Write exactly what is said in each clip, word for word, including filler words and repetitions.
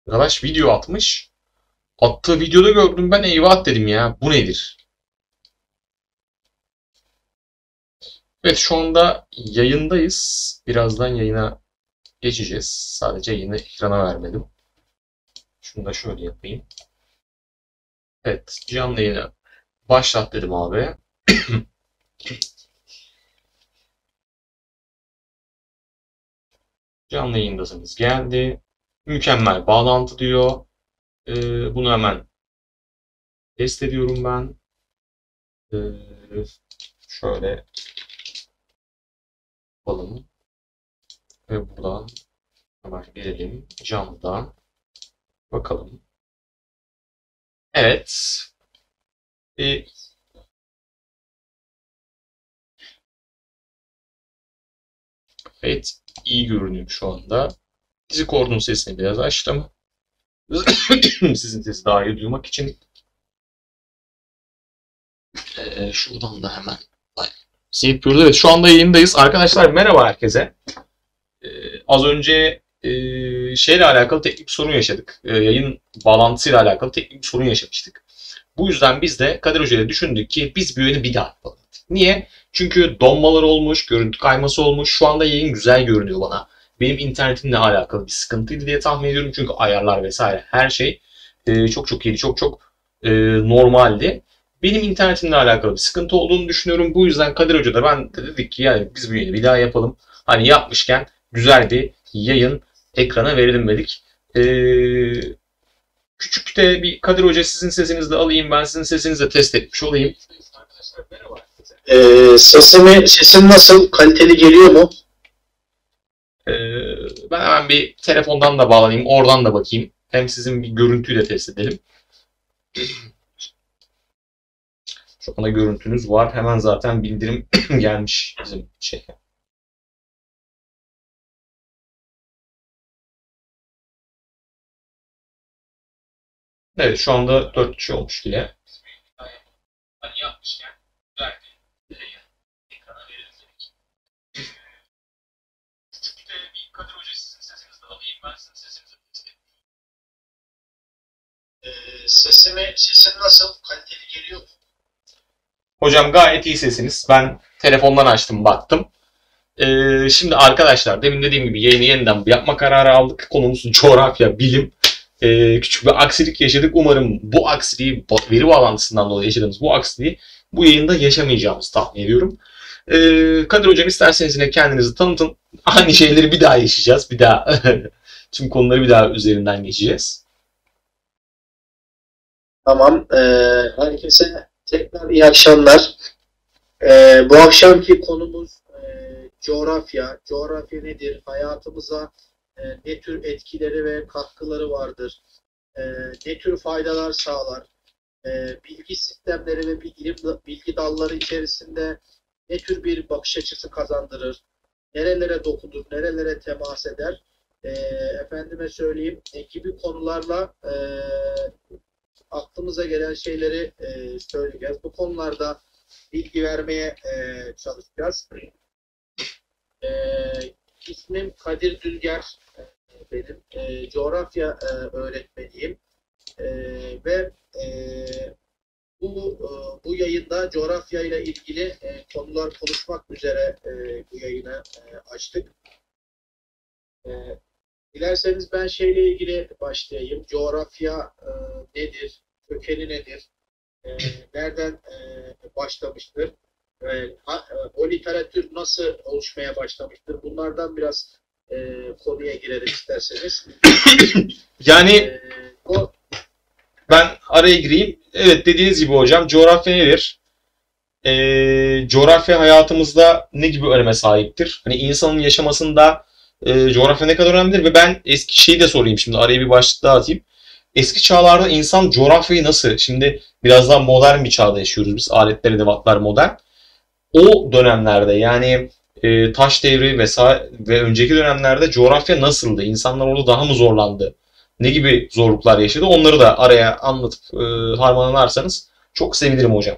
Arkadaş video atmış. Attığı videoda gördüm ben, eyvah dedim ya. Bu nedir? Evet, şu anda yayındayız. Birazdan yayına geçeceğiz. Sadece yayını ekrana vermedim. Şunu da şöyle yapayım. Evet, canlı yayını başlat dedim abi. Canlı yayındasınız geldi. Mükemmel bağlantı diyor. Ee, bunu hemen test ediyorum ben. Ee, şöyle yapalım. Ve buradan hemen gelelim canlıdan. Bakalım. Evet. Ee, evet. iyi görünüyor şu anda. Discord'un sesini biraz açtım. Sizin sesi daha iyi duymak için. Ee, şuradan da hemen şey yapıyoruz. Evet, şu anda yayındayız. Arkadaşlar merhaba herkese. Ee, az önce e, şeyle alakalı teknik bir sorun yaşadık. Ee, yayın bağlantısıyla alakalı teknik bir sorun yaşamıştık. Bu yüzden biz de Kadir Hoca ile düşündük ki biz bu yayını bir daha yapalım. Niye? Çünkü donmalar olmuş, görüntü kayması olmuş. Şu anda yayın güzel görünüyor bana. Benim internetimle alakalı bir sıkıntıydı diye tahmin ediyorum. Çünkü ayarlar vesaire her şey e, çok çok iyiydi, çok çok e, normaldi. Benim internetimle alakalı bir sıkıntı olduğunu düşünüyorum. Bu yüzden Kadir Hoca da ben de dedik ki yani biz bu yayını bir daha yapalım. Hani yapmışken güzel bir yayın ekrana verelim dedik. Ee, küçük de bir Kadir Hoca sizin sesinizi de alayım. Ben sizin sesinizi de test etmiş olayım. Ee, sesimi, sesim nasıl? Kaliteli geliyor mu? Ee, ben hemen bir telefondan da bağlanayım. Oradan da bakayım. Hem sizin bir görüntüyü de test edelim. Şu anda görüntünüz var. Hemen zaten bildirim gelmiş bizim şey. Evet, şu anda dört kişi olmuş bile. Hani yapmışken güzel bir ekrana verelim dedik. Küçük de bir Kadir Hoca sizin sesinizi de alayım. Ben sizin sesinizi test edeyim. Ee, sesimi, sesim nasıl? Kaliteli geliyor mu? Hocam gayet iyi sesiniz. Ben telefondan açtım baktım. Ee, şimdi arkadaşlar demin dediğim gibi yayını yeniden yapma kararı aldık. Konumuz coğrafya, bilim. Ee, küçük bir aksilik yaşadık. Umarım bu aksiliği, veri bağlantısından dolayı yaşadığımız bu aksiliği bu yayında yaşamayacağımızı tahmin ediyorum. Ee, Kadir Hocam isterseniz yine kendinizi tanıtın. Aynı şeyleri bir daha yaşayacağız. Bir daha tüm konuları bir daha üzerinden geçeceğiz. Tamam. Ee, herkese tekrar iyi akşamlar. Ee, bu akşamki konumuz e, coğrafya. Coğrafya nedir? Hayatımıza e, ne tür etkileri ve katkıları vardır? E, ne tür faydalar sağlar? E, bilgi sistemleri ve bilgi, bilgi dalları içerisinde ne tür bir bakış açısı kazandırır? Nerelere dokunur? Nerelere temas eder? E, efendime söyleyeyim e, gibi konularla e, aklımıza gelen şeyleri e, söyleyeceğiz. Bu konularda bilgi vermeye e, çalışacağız. E, ismim Kadir Dülger. E, benim e, coğrafya e, öğretmeniyim. E, ve e, bu e, bu yayında coğrafya ile ilgili e, konular konuşmak üzere e, bu yayını e, açtık. E, dilerseniz ben şeyle ilgili başlayayım. Coğrafya e, nedir? Kökeni nedir? E, nereden e, başlamıştır? E, ha, e, o literatür nasıl oluşmaya başlamıştır? Bunlardan biraz e, konuya girelim isterseniz. Yani E, o ben araya gireyim. Evet, dediğiniz gibi hocam coğrafya nedir? Ee, coğrafya hayatımızda ne gibi öneme sahiptir? Hani insanın yaşamasında e, coğrafya ne kadar önemlidir? Ve ben eski şeyi de sorayım şimdi, araya bir başlık daha atayım. Eski çağlarda insan coğrafyayı nasıl? Şimdi biraz daha modern bir çağda yaşıyoruz biz. Aletler, edevatlar modern. O dönemlerde yani e, taş devri vesaire ve önceki dönemlerde coğrafya nasıldı? İnsanlar orada daha mı zorlandı? Ne gibi zorluklar yaşadı? Onları da araya anlatıp e, harmanlarsanız çok sevinirim hocam.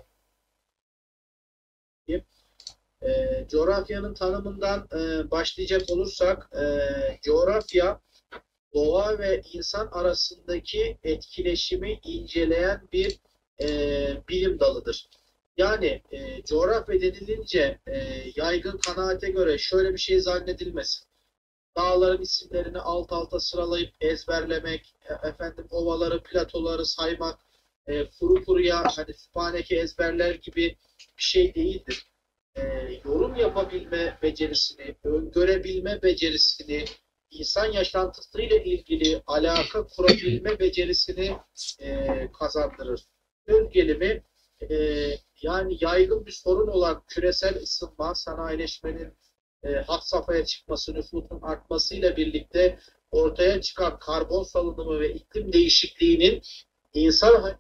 e, coğrafyanın tanımından e, başlayacak olursak e, coğrafya doğa ve insan arasındaki etkileşimi inceleyen bir e, bilim dalıdır. Yani e, coğrafya denilince e, yaygın kanaate göre şöyle bir şey zannedilmesin. Dağların isimlerini alt alta sıralayıp ezberlemek, e, efendim ovaları, platoları saymak, e, kuru kuruya hani sübhaneke ezberler gibi bir şey değildir. E, yorum yapabilme becerisini, öngörebilme becerisini, insan yaşantısıyla ilgili alaka kurabilme becerisini e, kazandırır. Söz gelimi e, yani yaygın bir sorun olan küresel ısınma, sanayileşmenin e, had safhaya çıkması, nüfusun artmasıyla birlikte ortaya çıkan karbon salınımı ve iklim değişikliğinin insan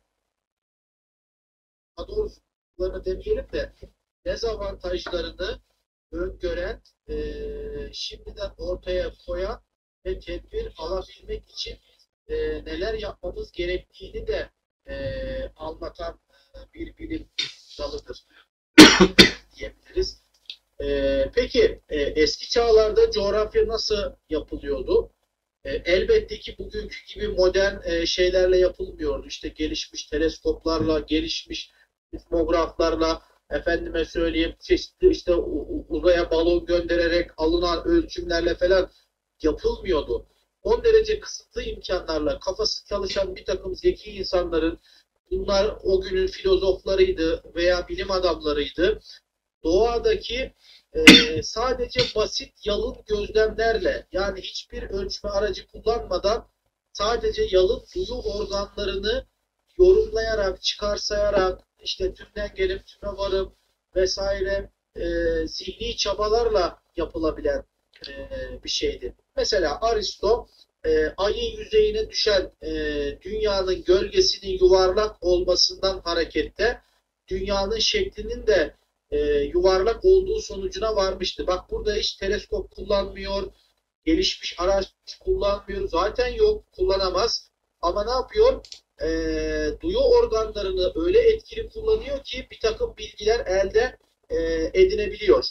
doğrusu demeyelim de dezavantajlarını öngören, e, şimdiden ortaya koyan ve tedbir alabilmek için e, neler yapmamız gerektiğini de e, anlatan e, bir bilim dalıdır diyebiliriz. E, peki e, eski çağlarda coğrafya nasıl yapılıyordu? E, elbette ki bugünkü gibi modern e, şeylerle yapılmıyordu. İşte gelişmiş teleskoplarla, gelişmiş sismograflarla, efendime söyleyeyim çeşitli işte uzaya balon göndererek alınan ölçümlerle falan yapılmıyordu. on derece kısıtlı imkanlarla kafası çalışan bir takım zeki insanların, bunlar o günün filozoflarıydı veya bilim adamlarıydı, doğadaki e, sadece basit yalın gözlemlerle, yani hiçbir ölçme aracı kullanmadan sadece yalın duyu organlarını yorumlayarak, çıkarsayarak, işte tümden gelip tüme varım vesaire e, zihni çabalarla yapılabilen e, bir şeydi. Mesela Aristo e, ayın yüzeyine düşen e, dünyanın gölgesinin yuvarlak olmasından hareketle dünyanın şeklinin de e, yuvarlak olduğu sonucuna varmıştı. Bak burada hiç teleskop kullanmıyor, gelişmiş araç kullanmıyor. Zaten yok, kullanamaz. Ama ne yapıyor? E, duyu organlarını öyle etkili kullanıyor ki bir takım bilgiler elde e, edinebiliyor.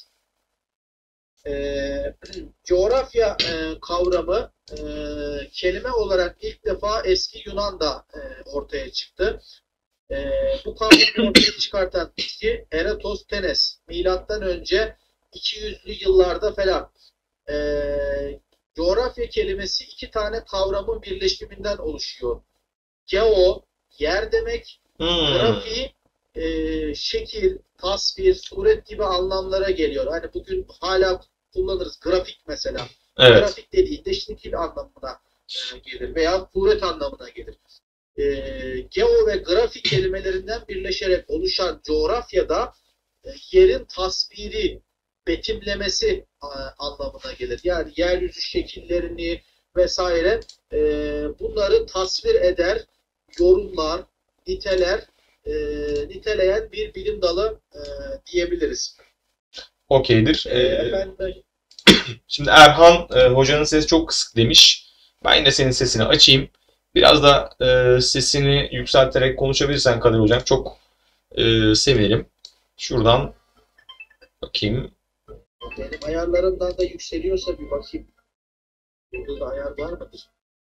E, coğrafya e, kavramı e, kelime olarak ilk defa eski Yunan'da e, ortaya çıktı. E, bu kavramı ortaya çıkartan kişi Eratosthenes. Milattan önce iki yüzlü yıllarda falan. E, coğrafya kelimesi iki tane kavramın birleşiminden oluşuyor. Geo, yer demek, Hmm. grafi, e, şekil, tasvir, suret gibi anlamlara geliyor. Hani bugün hala kullanırız. Grafik mesela. Evet. Grafik dediğinde şekil anlamına e, gelir veya suret anlamına gelir. E, geo ve grafik kelimelerinden birleşerek oluşan coğrafyada e, yerin tasviri, betimlemesi e, anlamına gelir. Yani yeryüzü şekillerini vesaire e, bunları tasvir eder, yorumlar, niteler, e, niteleyen bir bilim dalı e, diyebiliriz. Okeydir. E, Ee, efendim, şimdi Erhan e, hocanın sesi çok kısık demiş. Ben yine senin sesini açayım. Biraz da e, sesini yükselterek konuşabilirsen Kadir hocam çok e, sevinirim. Şuradan bakayım. benim ayarlarımdan da yükseliyorsa bir bakayım. Burada da ayar var mıdır?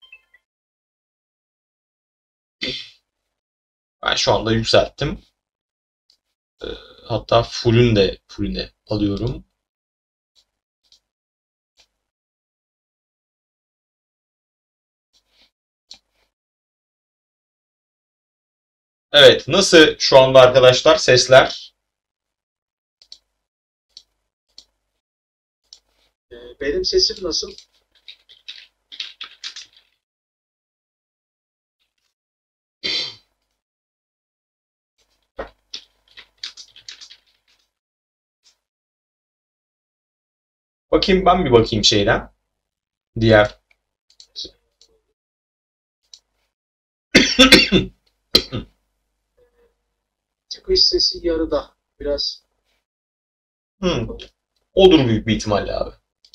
Ben şu anda yükselttim. E, hatta full'ün de full'üne alıyorum. Evet, nasıl şu anda arkadaşlar sesler? E, benim sesim nasıl? Bakayım ben bir bakayım şeyden. Diğer. Çıkış sesi yarıda. Biraz Hmm. Odur büyük bir ihtimalle abi.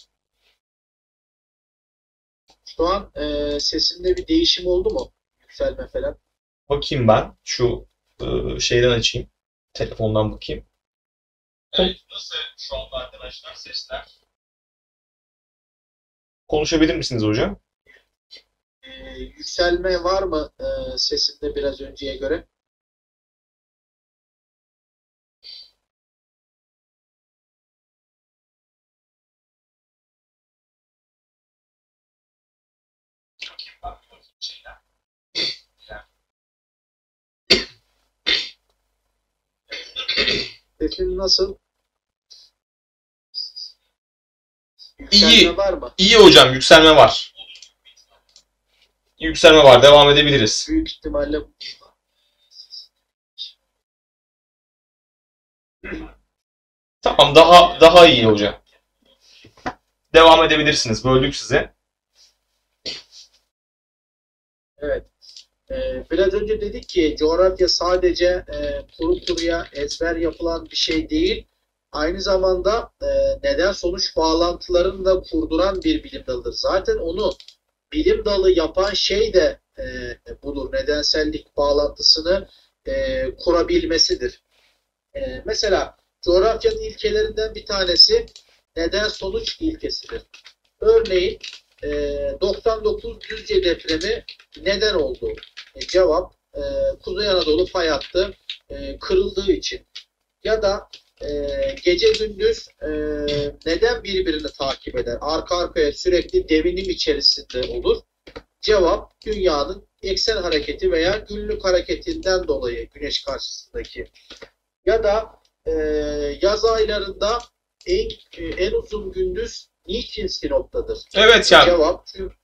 şu an e, sesimde bir değişim oldu mu? Yükselme falan. Bakayım ben şu e, şeyden açayım. Telefondan bakayım. Evet, nasıl şu anda arkadaşlar sesler? Konuşabilir misiniz hocam? Ee, yükselme var mı e, sesinde biraz önceye göre? Sesin nasıl? Yükselme İyi. var mı? İyi hocam, yükselme var. Yükselme var. Devam edebiliriz. Büyük ihtimalle Tamam, daha daha iyi hocam. Devam edebilirsiniz. Böldük size. evet. Ee, biraz önce dedik ki coğrafya sadece e, kuru kuruya ezber yapılan bir şey değil. Aynı zamanda e, neden sonuç bağlantılarını da kurduran bir bilim dalıdır. Zaten onu bilim dalı yapan şey de e, budur. Nedensellik bağlantısını e, kurabilmesidir. E, mesela coğrafyanın ilkelerinden bir tanesi neden sonuç ilkesidir. Örneğin e, doksan dokuz Düzce depremi neden oldu? E, cevap e, Kuzey Anadolu fay hattı e, kırıldığı için. Ya da e, gece gündüz e, neden birbirini takip eder? Arka arkaya sürekli devinim içerisinde olur. Cevap dünyanın eksen hareketi veya günlük hareketinden dolayı güneş karşısındaki. Ya da e, yaz aylarında en, en uzun gündüz niçin Sinop'tadır? Evet yani. Cevap çünkü,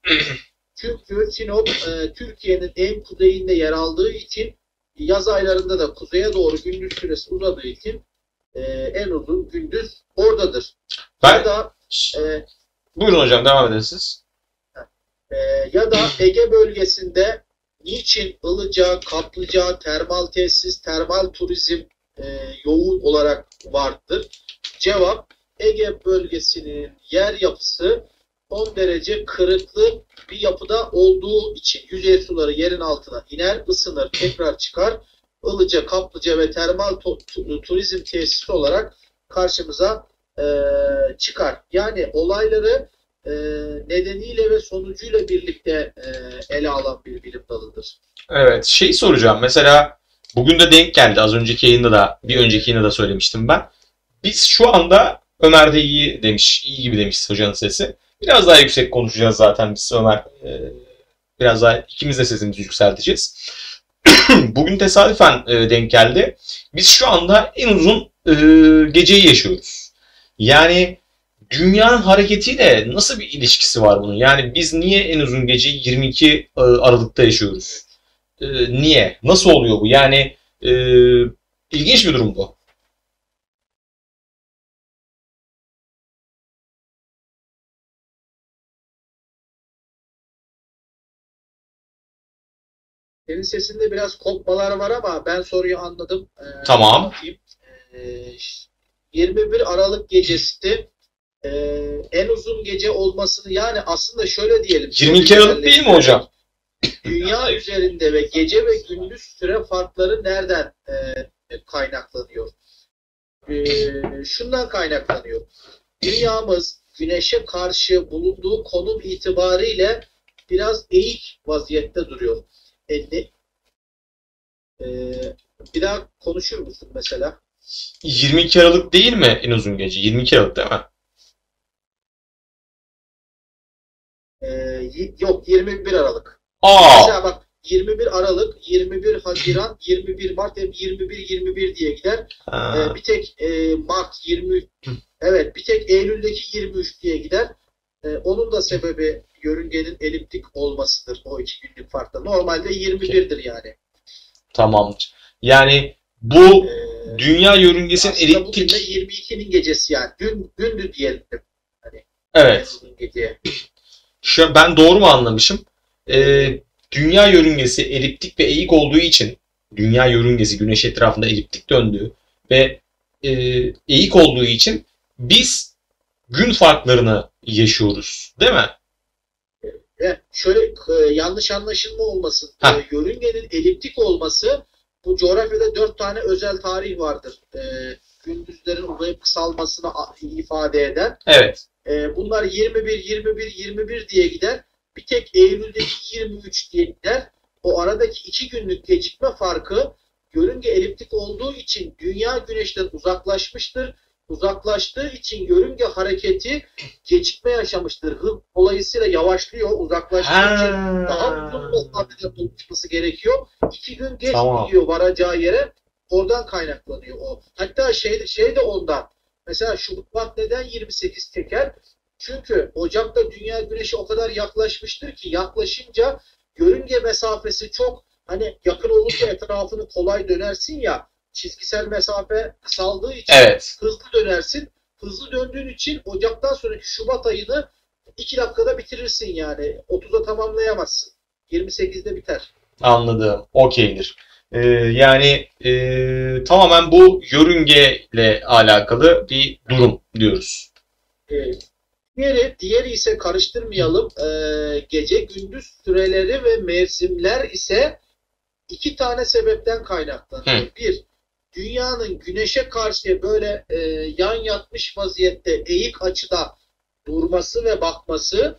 çünkü Sinop e, Türkiye'nin en kuzeyinde yer aldığı için yaz aylarında da kuzeye doğru gündüz süresi uzadığı için e, en uzun gündüz oradadır. Ben... Ya da e, buyurun hocam, devam edin siz. E, ya da Ege bölgesinde niçin Ilıca, Kaplıca, termal tesis, termal turizm e, yoğun olarak vardır? Cevap Ege bölgesinin yer yapısı on derece kırıklı bir yapıda olduğu için yüzey suları yerin altına iner, ısınır, tekrar çıkar. Ilıca, Kaplıca ve termal turizm tesisi olarak karşımıza e, çıkar. Yani olayları e, nedeniyle ve sonucuyla birlikte e, ele alan bir bilim dalıdır. Evet, şey soracağım. Mesela bugün de denk geldi. Az önceki yayında da, bir önceki yayında da söylemiştim ben. Biz şu anda, Ömer de iyi demiş, iyi gibi demiş hocanın sesi. Biraz daha yüksek konuşacağız zaten biz Ömer. E, biraz daha ikimiz de sesimizi yükselteceğiz. Bugün tesadüfen e, denk geldi. Biz şu anda en uzun e, geceyi yaşıyoruz. Yani dünyanın hareketiyle nasıl bir ilişkisi var bunun? Yani biz niye en uzun geceyi yirmi iki Aralık'ta yaşıyoruz? E, niye? Nasıl oluyor bu? Yani e, ilginç bir durum bu. Senin sesinde biraz kopmalar var ama ben soruyu anladım. Ee, Tamam. Ee, yirmi bir Aralık gecesi e, en uzun gece olmasını, yani aslında şöyle diyelim. yirmi iki Aralık değil mi hocam? Dünya üzerinde ve gece ve gündüz süre farkları nereden e, kaynaklanıyor? E, şundan kaynaklanıyor. Dünyamız Güneş'e karşı bulunduğu konum itibariyle biraz eğik vaziyette duruyor. E, ne, e, bir daha konuşur musun mesela? yirmi iki Aralık değil mi en uzun gece? yirmi iki Aralık değil mi? Ee, yok, yirmi bir Aralık. Aa. Mesela bak, yirmi bir Aralık, yirmi bir Haziran, yirmi bir Mart, hep yirmi bir yirmi bir diye gider. Ee, bir tek e, Mart yirmi, evet, bir tek Eylül'deki yirmi üç diye gider. Ee, onun da sebebi yörüngenin eliptik olmasıdır, o iki günlük farkta. Normalde yirmi birdir yani. Tamamdır. Yani bu ee, dünya yörüngesinin eliptik. Bugün de yirmi ikinin gecesi yani. Dün, gündü diyelim. Hani, evet. Şu, ben doğru mu anlamışım? Ee, dünya yörüngesi eliptik ve eğik olduğu için, dünya yörüngesi güneş etrafında eliptik döndüğü ve e, eğik olduğu için biz gün farklarını yaşıyoruz, değil mi? Evet, şöyle e, yanlış anlaşılma olmasın. E, yörüngenin eliptik olması, bu coğrafyada dört tane özel tarih vardır. E, gündüzlerin uzayıp kısalmasını ifade eden. Evet. E, bunlar yirmi bir, yirmi bir, yirmi bir diye gider. Bir tek Eylül'deki yirmi üç diye gider. O aradaki iki günlük gecikme farkı yörünge eliptik olduğu için dünya güneşten uzaklaşmıştır. Uzaklaştığı için yörünge hareketi gecikme yaşamıştır. Hız dolayısıyla yavaşlıyor. Uzaklaştığı için daha uzun mesafede oluşması gerekiyor. İki gün geç Tamam. gidiyor varacağı yere. Oradan kaynaklanıyor o. Hatta şey, şey de ondan. Mesela Şubat neden yirmi sekiz çeker? Çünkü Ocak'ta dünya güneşi o kadar yaklaşmıştır ki yaklaşınca yörünge mesafesi çok hani yakın olunca etrafını kolay dönersin ya, çizgisel mesafe kısaldığı için Evet. hızlı dönersin. Hızlı döndüğün için Ocak'tan sonraki Şubat ayını iki dakikada bitirirsin yani. otuza tamamlayamazsın. yirmi sekizde biter. Anladım. Okeydir. Ee, yani e, tamamen bu yörüngeyle alakalı bir durum diyoruz. Ee, diğeri, diğeri ise karıştırmayalım. Ee, gece gündüz süreleri ve mevsimler ise iki tane sebepten kaynaklanıyor. Hı. Bir, dünyanın güneşe karşı böyle e, yan yatmış vaziyette eğik açıda durması ve bakması.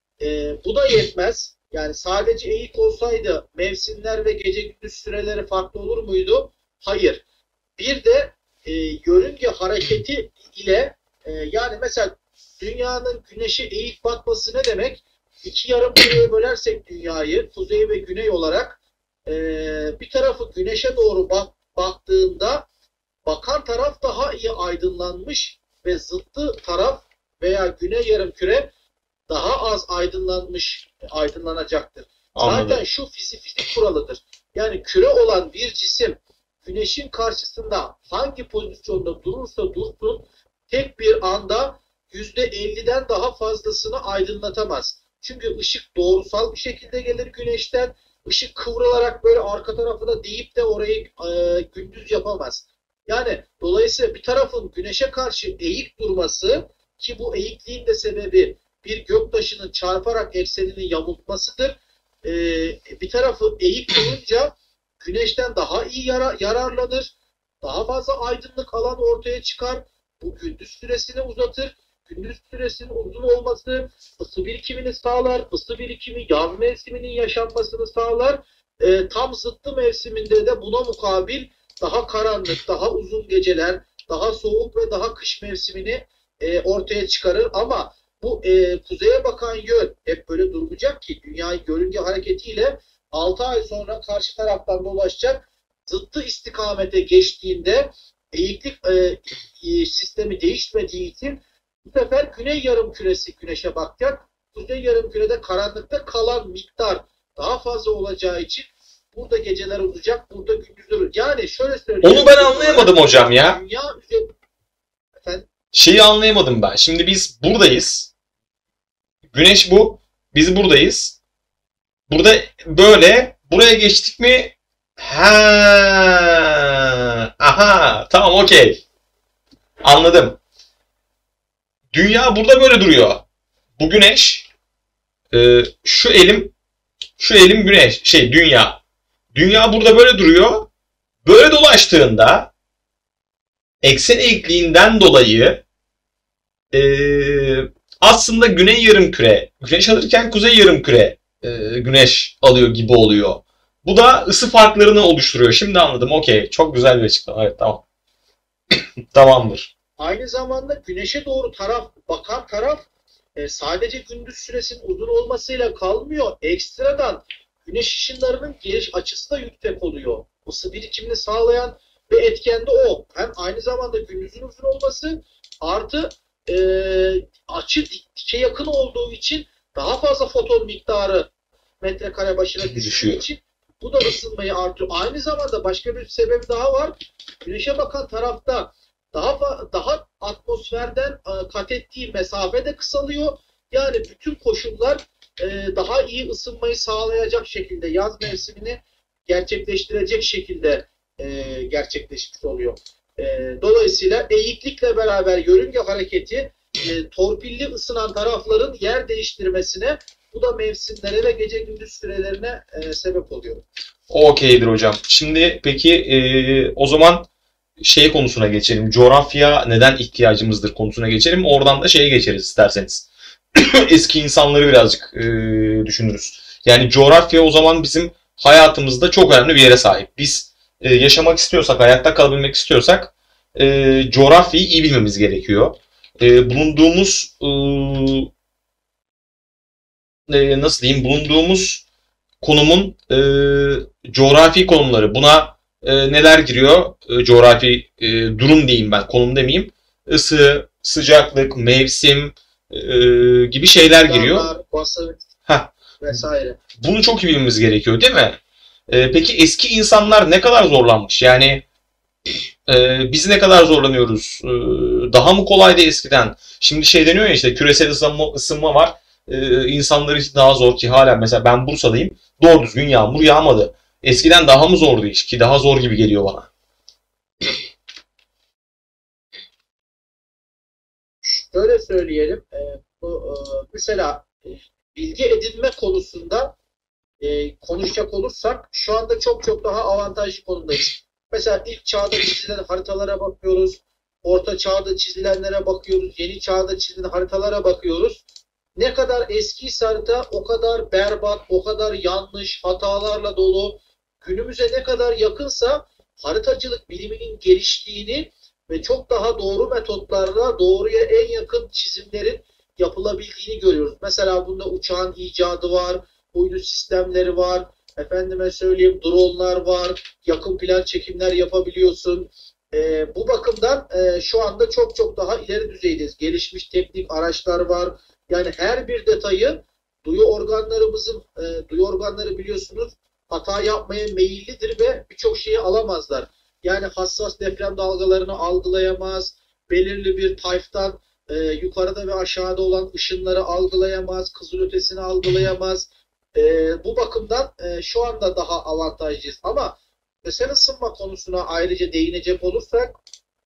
E, bu da yetmez. Yani sadece eğik olsaydı mevsimler ve gece gündüz süreleri farklı olur muydu? Hayır. Bir de e, yörünge hareketi ile e, yani mesela dünyanın güneşe eğik batması ne demek? İki yarım küreye bölersek dünyayı kuzey ve güney olarak e, bir tarafı güneşe doğru bak, baktığında bakan taraf daha iyi aydınlanmış ve zıttı taraf veya güney yarımküre daha az aydınlanmış aydınlanacaktır. Anladım. Zaten şu fizik, fizik kuralıdır. Yani küre olan bir cisim güneşin karşısında hangi pozisyonda durursa dursun tek bir anda yüzde elliden daha fazlasını aydınlatamaz. Çünkü ışık doğrusal bir şekilde gelir güneşten. Işık kıvrılarak böyle arka tarafına değip de orayı e, gündüz yapamaz. Yani dolayısıyla bir tarafın güneşe karşı eğik durması, ki bu eğikliğin de sebebi bir göktaşının çarparak eksenini yamultmasıdır. Ee, bir tarafı eğik olunca güneşten daha iyi yara, yararlanır. Daha fazla aydınlık alan ortaya çıkar. Bu gündüz süresini uzatır. Gündüz süresinin uzun olması ısı birikimini sağlar. Isı birikimi yaz mevsiminin yaşanmasını sağlar. Ee, tam zıttı mevsiminde de buna mukabil daha karanlık, daha uzun geceler, daha soğuk ve daha kış mevsimini e, ortaya çıkarır. Ama bu e, kuzeye bakan yön hep böyle durmayacak ki dünyayı yörünge hareketiyle altı ay sonra karşı taraftan dolaşacak. Zıttı istikamete geçtiğinde eğiklik e, e, sistemi değişmediği için bu sefer güney yarımküresi güneşe bakacak. Kuzey yarımkürede karanlıkta kalan miktar daha fazla olacağı için burada geceler olacak, burada gündüzler olacak. Yani şöyle söyleyeyim. Onu ben anlayamadım hocam ya. Dünya üzerinde... Efendim? Şeyi anlayamadım ben. Şimdi biz buradayız. Güneş bu. Biz buradayız. Burada böyle. Buraya geçtik mi? Ha, aha. Tamam, okey. Anladım. Dünya burada böyle duruyor. Bu güneş. E, şu elim. Şu elim güneş. Şey, dünya. Dünya burada böyle duruyor. Böyle dolaştığında eksen eğikliğinden dolayı Ee, aslında güney yarımküre güneş alırken kuzey yarımküre e, güneş alıyor gibi oluyor. Bu da ısı farklarını oluşturuyor. Şimdi anladım. Okey. Çok güzel bir açıklama. Evet, tamam. Tamamdır. Aynı zamanda güneşe doğru taraf bakan taraf e, sadece gündüz süresinin uzun olmasıyla kalmıyor. Ekstradan güneş ışınlarının geliş açısı da yüksek oluyor. Isı birikimini sağlayan bir etken de o. Hem aynı zamanda gündüzün uzun olması artı e, açı dike yakın olduğu için daha fazla foton miktarı metrekare başına düştüğü Düşüyor. için bu da ısınmayı artırıyor. Aynı zamanda başka bir sebep daha var. Güneşe bakan tarafta daha daha atmosferden e, kat ettiği mesafe de kısalıyor. Yani bütün koşullar e, daha iyi ısınmayı sağlayacak şekilde yaz mevsimini gerçekleştirecek şekilde e, gerçekleşmiş oluyor. E, dolayısıyla eğiklikle beraber yörünge hareketi e, torpilli ısınan tarafların yer değiştirmesine, bu da mevsimlere ve gece gündüz sürelerine e, sebep oluyor. Okeydir hocam. Şimdi peki e, o zaman şey konusuna geçelim. Coğrafya neden ihtiyacımızdır konusuna geçelim. Oradan da şeye geçeriz isterseniz. eski insanları birazcık e, düşünürüz. Yani coğrafya o zaman bizim hayatımızda çok önemli bir yere sahip. Biz e, yaşamak istiyorsak, hayatta kalabilmek istiyorsak e, coğrafyayı iyi bilmemiz gerekiyor. E, bulunduğumuz e, e, nasıl diyeyim, bulunduğumuz konumun e, coğrafi konumları, buna e, neler giriyor? E, coğrafi e, durum diyeyim ben, konum demeyeyim. Isı, sıcaklık, mevsim e, gibi şeyler giriyor. Dağlar, basınç Heh, vesaire. bunu çok iyi bilmemiz gerekiyor değil mi? E, peki eski insanlar ne kadar zorlanmış? Yani e, biz ne kadar zorlanıyoruz? E, daha mı kolaydı eskiden? Şimdi şey deniyor ya, işte küresel ısınma, ısınma var. E, insanlar için daha zor ki hala mesela ben Bursa'dayım. Doğru düzgün yağmur yağmadı. Eskiden daha mı zordu iş ki daha zor gibi geliyor bana. Şöyle söyleyelim. E, bu, e, mesela e, bilgi edinme konusunda e, konuşacak olursak şu anda çok çok daha avantajlı konumdayız. Mesela ilk çağda çizilen haritalara bakıyoruz. Orta çağda çizilenlere bakıyoruz. Yeni çağda çizilen haritalara bakıyoruz. Ne kadar eskiyse harita o kadar berbat, o kadar yanlış, hatalarla dolu. Günümüze ne kadar yakınsa haritacılık biliminin geliştiğini ve çok daha doğru metotlarla doğruya en yakın çizimlerin yapılabildiğini görüyoruz. Mesela bunda uçağın icadı var, uydu sistemleri var, efendime söyleyeyim dronlar var, yakın plan çekimler yapabiliyorsun. Ee, bu bakımdan e, şu anda çok çok daha ileri düzeydeyiz. Gelişmiş teknik araçlar var. Yani her bir detayı duyu organlarımızın, e, duyu organları biliyorsunuz hata yapmaya meyillidir ve birçok şeyi alamazlar. Yani hassas deprem dalgalarını algılayamaz, belirli bir tayftan e, yukarıda ve aşağıda olan ışınları algılayamaz, kızılötesini algılayamaz. E, bu bakımdan e, şu anda daha avantajlıyız. Ama küresel ısınma konusuna ayrıca değinecek olursak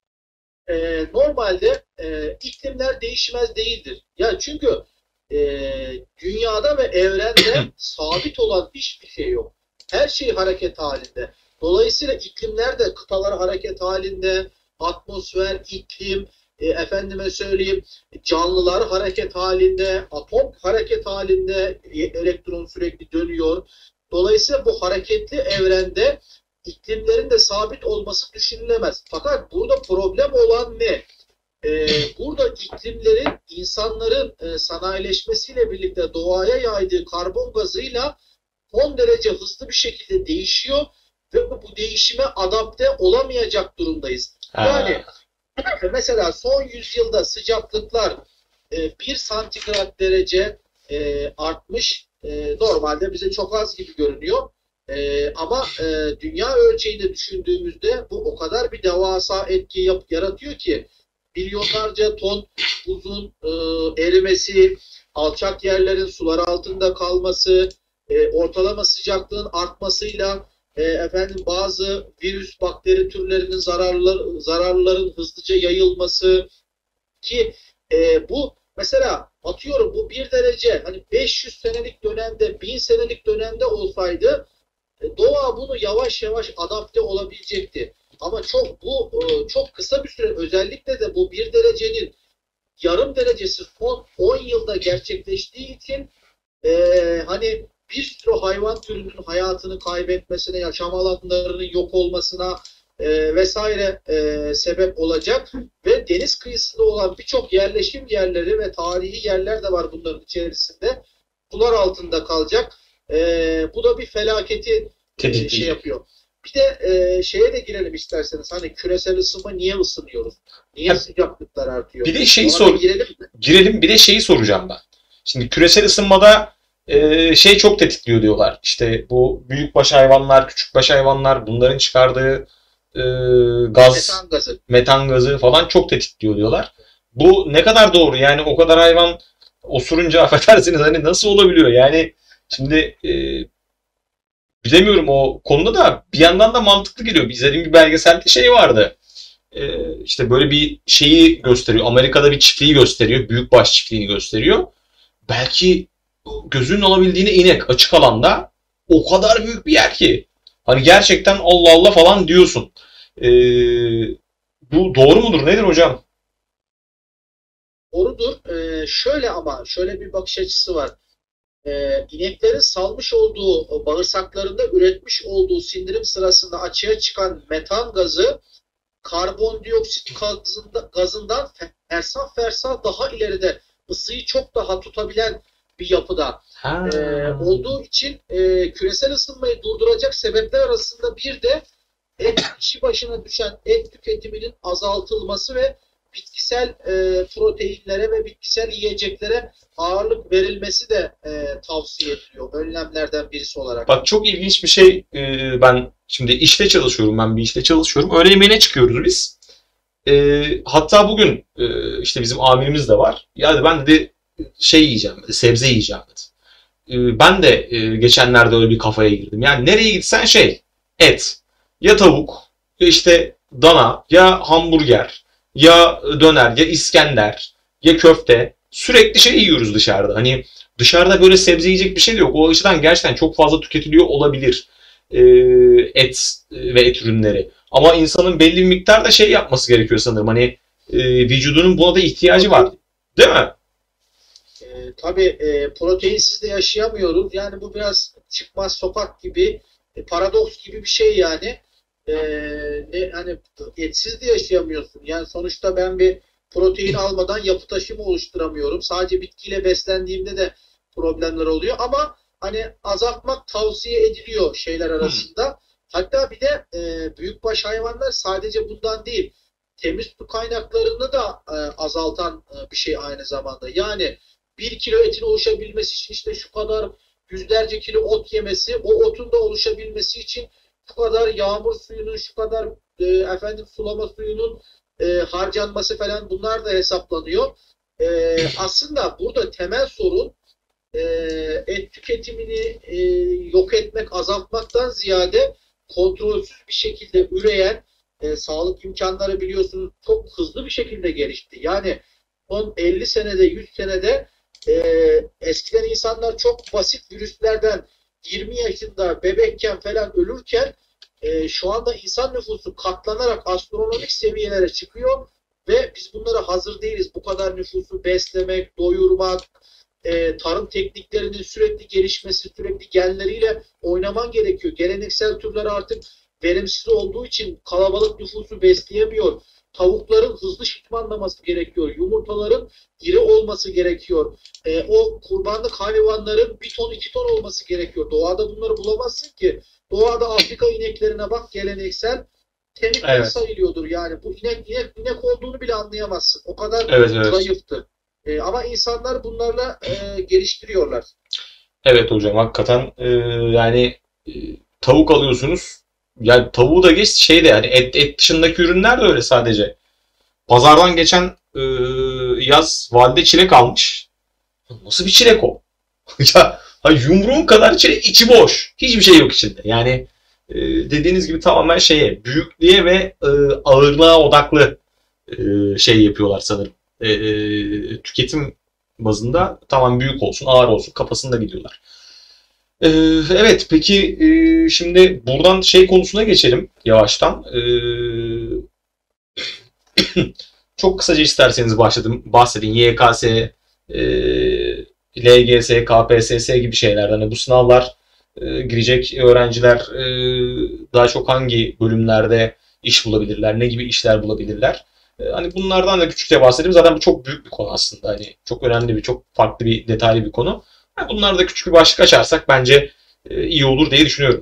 e, normalde e, iklimler değişmez değildir. Ya çünkü e, dünyada ve evrende sabit olan hiçbir şey yok. Her şey hareket halinde. Dolayısıyla iklimler de kıtalar hareket halinde, atmosfer, iklim, e, efendime söyleyeyim canlılar hareket halinde, atom hareket halinde, e, elektron sürekli dönüyor. Dolayısıyla bu hareketli evrende iklimlerin de sabit olması düşünülemez. Fakat burada problem olan ne? Ee, burada iklimlerin insanların e, sanayileşmesiyle birlikte doğaya yaydığı karbon gazıyla son derece hızlı bir şekilde değişiyor ve bu değişime adapte olamayacak durumdayız. Yani mesela son yüzyılda sıcaklıklar e, bir santigrat derece e, artmış. E, normalde bize çok az gibi görünüyor. Ee, ama e, dünya ölçeğinde düşündüğümüzde bu o kadar bir devasa etki yap, yaratıyor ki milyonlarca ton buzun e, erimesi, alçak yerlerin sular altında kalması, e, ortalama sıcaklığın artmasıyla e, efendim bazı virüs, bakteri türlerinin zararlı, zararların hızlıca yayılması ki e, bu mesela atıyorum bu bir derece hani beş yüz senelik dönemde, bin senelik dönemde olsaydı doğa bunu yavaş yavaş adapte olabilecekti. Ama çok bu çok kısa bir süre, özellikle de bu bir derecenin yarım derecesi son on yılda gerçekleştiği için e, hani bir sürü hayvan türünün hayatını kaybetmesine, yaşam alanlarının yok olmasına e, vesaire e, sebep olacak ve deniz kıyısında olan birçok yerleşim yerleri ve tarihi yerler de var bunların içerisinde. Sular altında kalacak. E, bu da bir felaketi e, şey yapıyor. Bir de e, şeye de girelim isterseniz. Hani küresel ısınma, niye ısınıyoruz? Niye ha, sıcaklıklar artıyor? Bir de şeyi sor. Girelim mi? Girelim. Bir de şeyi soracağım ben. Şimdi küresel ısınmada e, şey çok tetikliyor diyorlar. İşte bu büyükbaş hayvanlar, küçükbaş hayvanlar, bunların çıkardığı e, gaz, metan gazı. metan gazı falan çok tetikliyor diyorlar. Bu ne kadar doğru? Yani o kadar hayvan osurunca affedersiniz hani nasıl olabiliyor? Yani şimdi e, bilemiyorum o konuda da bir yandan da mantıklı geliyor. İzlediğim bir belgeselde şey vardı. E, işte böyle bir şeyi gösteriyor. Amerika'da bir çiftliği gösteriyor. Büyükbaş çiftliğini gösteriyor. Belki gözünün alabildiğine inek açık alanda o kadar büyük bir yer ki. Hani gerçekten Allah Allah falan diyorsun. E, bu doğru mudur? Nedir hocam? Doğrudur. Ee, şöyle ama şöyle bir bakış açısı var. Ee, ineklerin salmış olduğu bağırsaklarında üretmiş olduğu sindirim sırasında açığa çıkan metan gazı karbondioksit gazında, gazından fersah fersah daha ileride ısıyı çok daha tutabilen bir yapıda Ha. ee, olduğu için e, küresel ısınmayı durduracak sebepler arasında bir de et kişi başına düşen et tüketiminin azaltılması ve bitkisel e, proteinlere ve bitkisel yiyeceklere ağırlık verilmesi de e, tavsiye ediliyor. Önlemlerden birisi olarak. Bak çok ilginç bir şey. Ee, ben şimdi işte çalışıyorum. Ben bir işte çalışıyorum. Öğle yemeğine çıkıyoruz biz. Ee, hatta bugün e, işte bizim amirimiz de var. Yani ben de şey yiyeceğim, sebze yiyeceğim dedi. Ee, ben de e, geçenlerde öyle bir kafaya girdim. Yani nereye gitsen şey, et. Ya tavuk, ya işte dana, ya hamburger, ya döner, ya İskender, ya köfte. Sürekli şey yiyoruz dışarıda. Hani dışarıda böyle sebze yiyecek bir şey de yok. O açıdan gerçekten çok fazla tüketiliyor olabilir e, et ve et ürünleri. Ama insanın belli bir miktarda şey yapması gerekiyor sanırım. Hani e, vücudunun buna da ihtiyacı var. Değil mi? E, tabii e, proteinsiz de yaşayamıyoruz. Yani bu biraz çıkmaz sokak gibi, e, paradoks gibi bir şey yani. E, ne, hani etsiz de yaşayamıyorsun. Yani sonuçta ben bir protein almadan yapı taşımı oluşturamıyorum. Sadece bitkiyle beslendiğimde de problemler oluyor. Ama hani azaltmak tavsiye ediliyor şeyler arasında. Hatta bir de e, büyükbaş hayvanlar sadece bundan değil. Temiz su kaynaklarını da e, azaltan e, bir şey aynı zamanda. Yani bir kilo etin oluşabilmesi için işte şu kadar yüzlerce kilo ot yemesi, o otun da oluşabilmesi için şu kadar yağmur suyunun, şu kadar e, efendim sulama suyunun e, harcanması falan bunlar da hesaplanıyor. E, aslında burada temel sorun e, et tüketimini e, yok etmek, azaltmaktan ziyade kontrolsüz bir şekilde üreyen e, sağlık imkanları biliyorsunuz çok hızlı bir şekilde gelişti. Yani son elli senede, yüz senede e, eskiden insanlar çok basit virüslerden yirmi yaşında bebekken falan ölürken e, şu anda insan nüfusu katlanarak astronomik seviyelere çıkıyor ve biz bunlara hazır değiliz. Bu kadar nüfusu beslemek, doyurmak, e, tarım tekniklerinin sürekli gelişmesi, sürekli genleriyle oynaman gerekiyor. Geleneksel türler artık verimsiz olduğu için kalabalık nüfusu besleyemiyor. Tavukların hızlı şişmanlaması gerekiyor. Yumurtaların iri olması gerekiyor. E, o kurbanlık hayvanların bir ton iki ton olması gerekiyor. Doğada bunları bulamazsın ki. Doğada Afrika ineklerine bak, geleneksel kemikleri Evet. sayılıyordur. Yani bu inek, inek, inek olduğunu bile anlayamazsın. O kadar Evet, evet. zayıftır. E, ama insanlar bunlarla e, geliştiriyorlar. Evet hocam hakikaten e, yani e, tavuk alıyorsunuz. Yani tavuğu da geç şey de yani et, et dışındaki ürünler de öyle sadece. Pazardan geçen e, yaz valide çilek almış. Nasıl bir çilek o? Ya ha, yumruğun kadar çilek içi boş. Hiçbir şey yok içinde. Yani e, dediğiniz gibi tamamen şeye büyüklüğe ve e, ağırlığa odaklı e, şey yapıyorlar sanırım. E, e, tüketim bazında tamam büyük olsun, ağır olsun kafasında gidiyorlar. E, evet peki e, şimdi buradan şey konusuna geçelim yavaştan. E, çok kısaca isterseniz başladım, bahsedin. Y K S, e, L G S, K P S S gibi şeylerden. Hani bu sınavlar e, girecek öğrenciler e, daha çok hangi bölümlerde iş bulabilirler, ne gibi işler bulabilirler? E, hani bunlardan da küçükçe bahsedeyim. Zaten bu çok büyük bir konu aslında. Hani çok önemli bir, çok farklı bir, detaylı bir konu. Yani bunları da küçük bir başlık açarsak bence e, iyi olur diye düşünüyorum.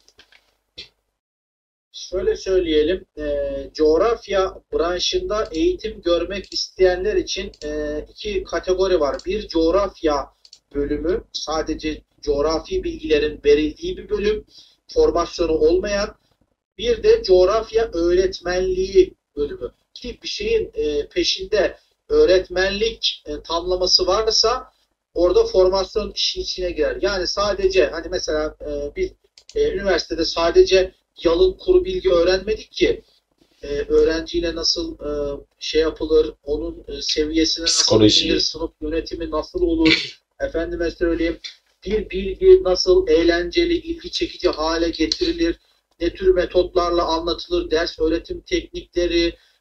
Şöyle söyleyelim, e, coğrafya branşında eğitim görmek isteyenler için e, iki kategori var. Bir coğrafya bölümü, sadece coğrafi bilgilerin verildiği bir bölüm, formasyonu olmayan. Bir de coğrafya öğretmenliği bölümü. Ki bir şeyin e, peşinde öğretmenlik e, tamlaması varsa orada formasyon işin içine girer. Yani sadece hani mesela e, biz e, üniversitede sadece yalın kuru bilgi öğrenmedik ki e, öğrenciyle nasıl e, şey yapılır, onun e, seviyesine nasıl Psikoloji. gidilir, sınıf yönetimi nasıl olur, efendime söyleyeyim bir bilgi nasıl eğlenceli, ilgi çekici hale getirilir, ne tür metotlarla anlatılır, ders öğretim teknikleri,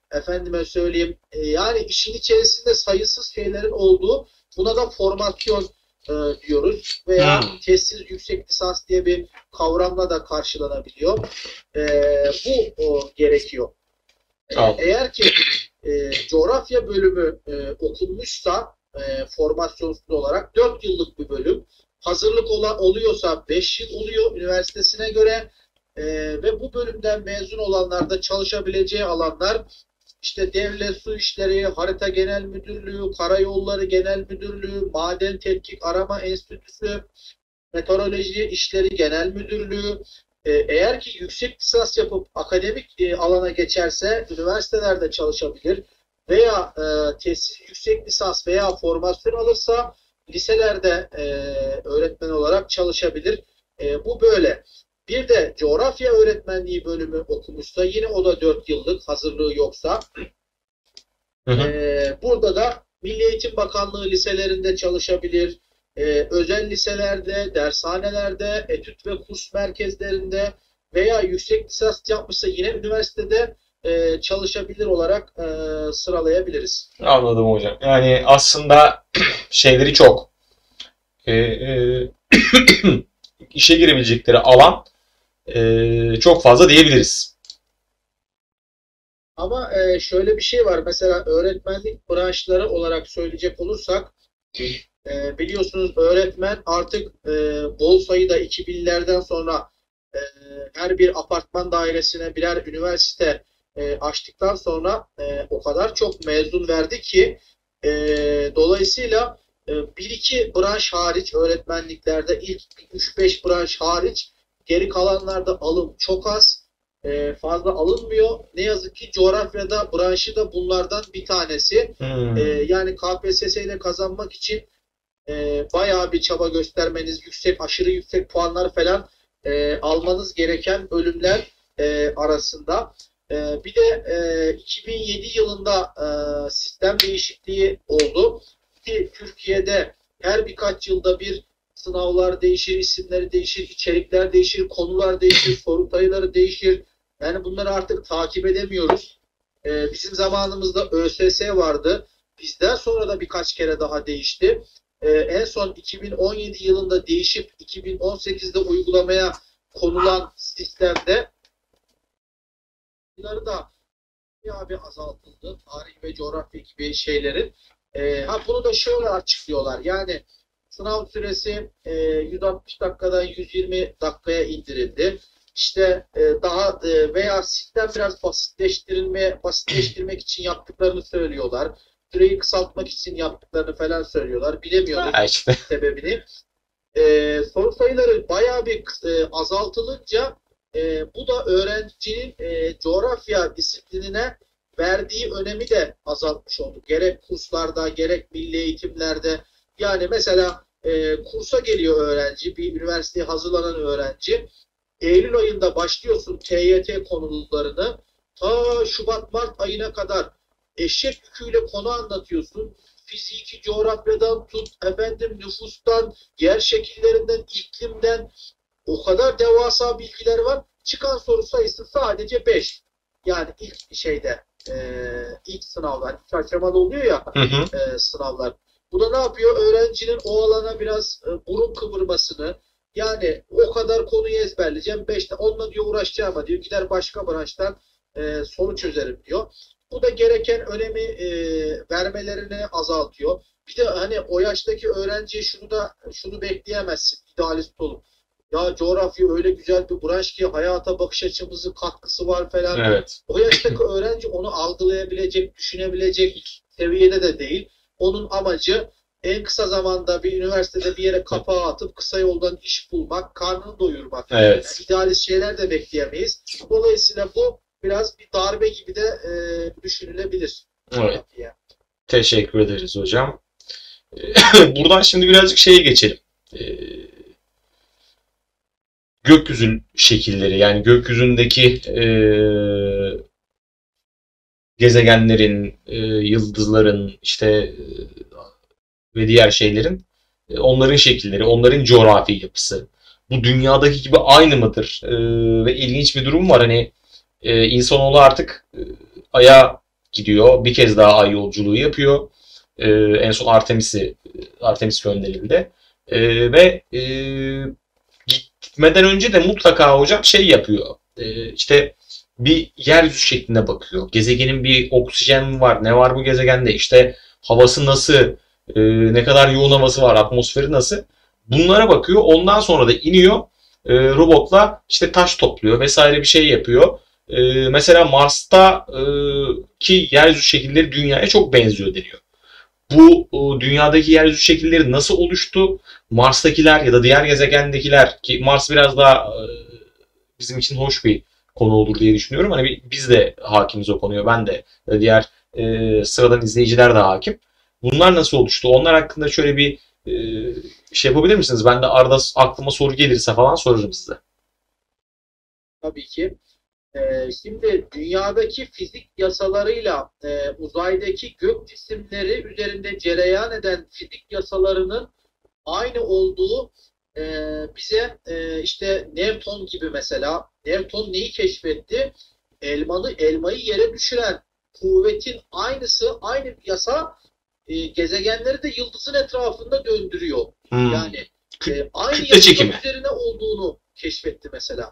efendime söyleyeyim e, yani işin içerisinde sayısız şeylerin olduğu, buna da formasyon e, diyoruz veya Hmm. testsiz yüksek lisans diye bir kavramla da karşılanabiliyor. E, bu o, gerekiyor. E, Tamam. eğer ki e, coğrafya bölümü e, okunmuşsa e, formasyonsuz olarak dört yıllık bir bölüm. Hazırlık ola, oluyorsa beş yıl oluyor üniversitesine göre. E, ve bu bölümden mezun olanlar da çalışabileceği alanlar işte Devlet Su İşleri, Harita Genel Müdürlüğü, Karayolları Genel Müdürlüğü, Maden Tetkik Arama Enstitüsü, Meteoroloji İşleri Genel Müdürlüğü. E, eğer ki yüksek lisans yapıp akademik e, alana geçerse üniversitelerde çalışabilir veya e, tesis yüksek lisans veya formasyon alırsa liselerde e, öğretmen olarak çalışabilir. E, bu böyle. Bir de coğrafya öğretmenliği bölümü okumuşsa yine o da dört yıllık, hazırlığı yoksa. Hı hı. E, burada da Milli Eğitim Bakanlığı liselerinde çalışabilir. E, özel liselerde, dershanelerde, etüt ve kurs merkezlerinde veya yüksek lisans yapmışsa yine üniversitede e, çalışabilir olarak e, sıralayabiliriz. Anladım hocam. Yani aslında şeyleri çok. Ee, e, işe girebilecekleri alan e, çok fazla diyebiliriz. Ama e, şöyle bir şey var. Mesela öğretmenlik branşları olarak söyleyecek olursak e, biliyorsunuz öğretmen artık e, bol sayıda iki binlerden sonra e, her bir apartman dairesine birer üniversite e, açtıktan sonra e, o kadar çok mezun verdi ki e, dolayısıyla e, bir iki branş hariç öğretmenliklerde ilk üç beş branş hariç geri kalanlarda alım çok az. E, fazla alınmıyor. Ne yazık ki coğrafyada branşı da bunlardan bir tanesi. Hmm. E, yani K P S S ile kazanmak için e, bayağı bir çaba göstermeniz, yüksek, aşırı yüksek puanlar falan e, almanız gereken bölümler e, arasında. E, bir de e, iki bin yedi yılında e, sistem değişikliği oldu. Ki Türkiye'de her birkaç yılda bir sınavlar değişir, isimleri değişir, içerikler değişir, konular değişir, soru sayıları değişir. Yani bunları artık takip edemiyoruz. Ee, bizim zamanımızda ÖSS vardı. Bizden sonra da birkaç kere daha değişti. Ee, en son iki bin on yedi yılında değişip iki bin on sekizde uygulamaya konulan sistemde bunları da bayağı bir azaltıldı. Tarih ve coğrafya gibi şeylerin. Ee, ha bunu da şöyle açıklıyorlar. Yani sınav süresi e, yüz altmış dakikadan yüz yirmi dakikaya indirildi. İşte e, daha e, veya sistem biraz basitleştirilme, basitleştirmek için yaptıklarını söylüyorlar. Süreyi kısaltmak için yaptıklarını falan söylüyorlar. Bilemiyoruz Ha işte. sebebini. E, soru sayıları bayağı bir e, azaltılınca e, bu da öğrencinin e, coğrafya disiplinine verdiği önemi de azaltmış oldu. Gerek kurslarda, gerek milli eğitimlerde. Yani mesela e, kursa geliyor öğrenci, bir üniversiteye hazırlanan öğrenci. Eylül ayında başlıyorsun T Y T konularını. Ta Şubat-Mart ayına kadar eşek yüküyle konu anlatıyorsun. Fiziki, coğrafyadan tut, efendim nüfustan, yer şekillerinden, iklimden o kadar devasa bilgiler var. Çıkan soru sayısı sadece beş. Yani ilk şeyde e, ilk sınavlar, ilk aşamada oluyor ya Hı hı. e, sınavlar. Bu da ne yapıyor? Öğrencinin o alana biraz e, burun kıvırmasını, yani o kadar konuyu ezberleyeceğim. Beşte onunla diyor uğraşacağım ama diyor gider başka branştan e, soru çözerim diyor. Bu da gereken önemi e, vermelerini azaltıyor. Bir de hani o yaştaki öğrenciye şunu da şunu bekleyemezsin. İdealist olup. Ya coğrafya öyle güzel bir branş ki hayata bakış açımızın katkısı var falan. Evet. O yaştaki öğrenci onu algılayabilecek, düşünebilecek seviyede de değil. Onun amacı en kısa zamanda bir üniversitede bir yere kapağı atıp kısa yoldan iş bulmak, karnını doyurmak. Evet. Yani idealist şeyler de bekleyemeyiz. Dolayısıyla bu biraz bir darbe gibi de e, düşünülebilir. Evet. Teşekkür ederiz hocam. Buradan şimdi birazcık şeye geçelim. Ee, gökyüzü şekilleri, yani gökyüzündeki e, gezegenlerin, e, yıldızların işte e, ve diğer şeylerin e, onların şekilleri, onların coğrafi yapısı. Bu dünyadaki gibi aynı mıdır? E, ve ilginç bir durum var. Hani e, insanoğlu artık e, Ay'a gidiyor. Bir kez daha ay yolculuğu yapıyor. E, en son Artemis'i Artemis gönderildi. E, ve e, gitmeden önce de mutlaka hocam şey yapıyor. E, işte bir yeryüzü şeklinde bakıyor. Gezegenin bir oksijen mi var? Ne var bu gezegende? İşte havası nasıl? E, ne kadar yoğun havası var? Atmosferi nasıl? Bunlara bakıyor. Ondan sonra da iniyor. E, robotla işte taş topluyor vesaire bir şey yapıyor. E, mesela Mars'ta e, ki yeryüzü şekilleri Dünya'ya çok benziyor deniyor. Bu e, dünyadaki yeryüzü şekilleri nasıl oluştu? Mars'takiler ya da diğer gezegendekiler ki Mars biraz daha e, bizim için hoş bir konu olur diye düşünüyorum. Hani biz de hakimiz o konuya. Ben de e, diğer e, sıradan izleyiciler de hakim. Bunlar nasıl oluştu? Onlar hakkında şöyle bir e, şey yapabilir misiniz? Ben de arada aklıma soru gelirse falan sorarım size. Tabii ki. Ee, şimdi dünyadaki fizik yasalarıyla e, uzaydaki gök cisimleri üzerinde cereyan eden fizik yasalarının aynı olduğu e, bize e, işte Newton gibi mesela Newton neyi keşfetti? Elmalı elmayı yere düşüren kuvvetin aynısı, aynı bir yasa e, gezegenleri de yıldızın etrafında döndürüyor. Hmm. Yani e, aynı Kütle çekimi üzerine olduğunu keşfetti mesela.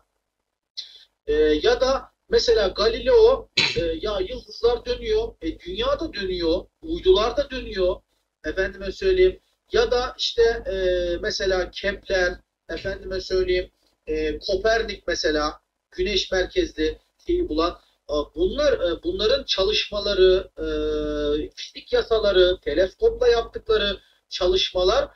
E, ya da mesela Galileo e, ya yıldızlar dönüyor, e, dünya da dönüyor, uydular da dönüyor. Efendime söyleyeyim. Ya da işte e, mesela Kepler, efendime söyleyeyim e, Kopernik mesela güneş merkezli şeyi bulan bunlar e, bunların çalışmaları, e, fizik yasaları, teleskopla yaptıkları çalışmalar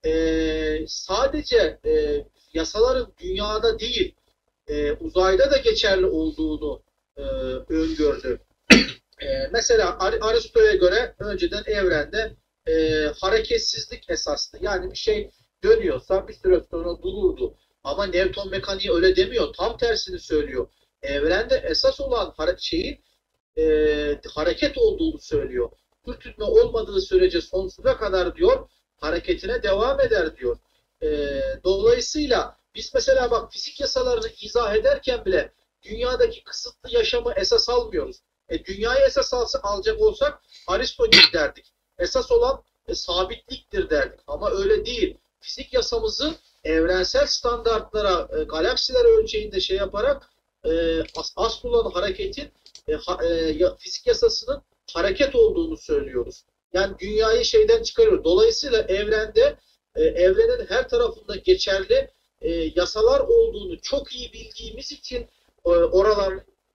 e, sadece e, yasaların dünyada değil e, uzayda da geçerli olduğunu e, öngördü. E, mesela Aristo'ya göre önceden evrende e, hareketsizlik esaslı. Yani bir şey dönüyorsa bir süre sonra dururdu. Ama Newton mekaniği öyle demiyor. Tam tersini söylüyor. Evrende esas olan şeyin e, hareket olduğunu söylüyor. Sürtünme olmadığı sürece sonsuza kadar diyor hareketine devam eder diyor. E, dolayısıyla biz mesela bak fizik yasalarını izah ederken bile dünyadaki kısıtlı yaşamı esas almıyoruz. E, dünyayı esas alsa, alacak olsak Aristo gibi derdik. Esas olan e, sabitliktir derdik. Ama öyle değil. Fizik yasamızı evrensel standartlara, e, galaksiler ölçeğinde şey yaparak e, as, asıl olan hareketin e, ha, e, fizik yasasının hareket olduğunu söylüyoruz. Yani dünyayı şeyden çıkarıyor. Dolayısıyla evrende e, evrenin her tarafında geçerli e, yasalar olduğunu çok iyi bildiğimiz için e, oralar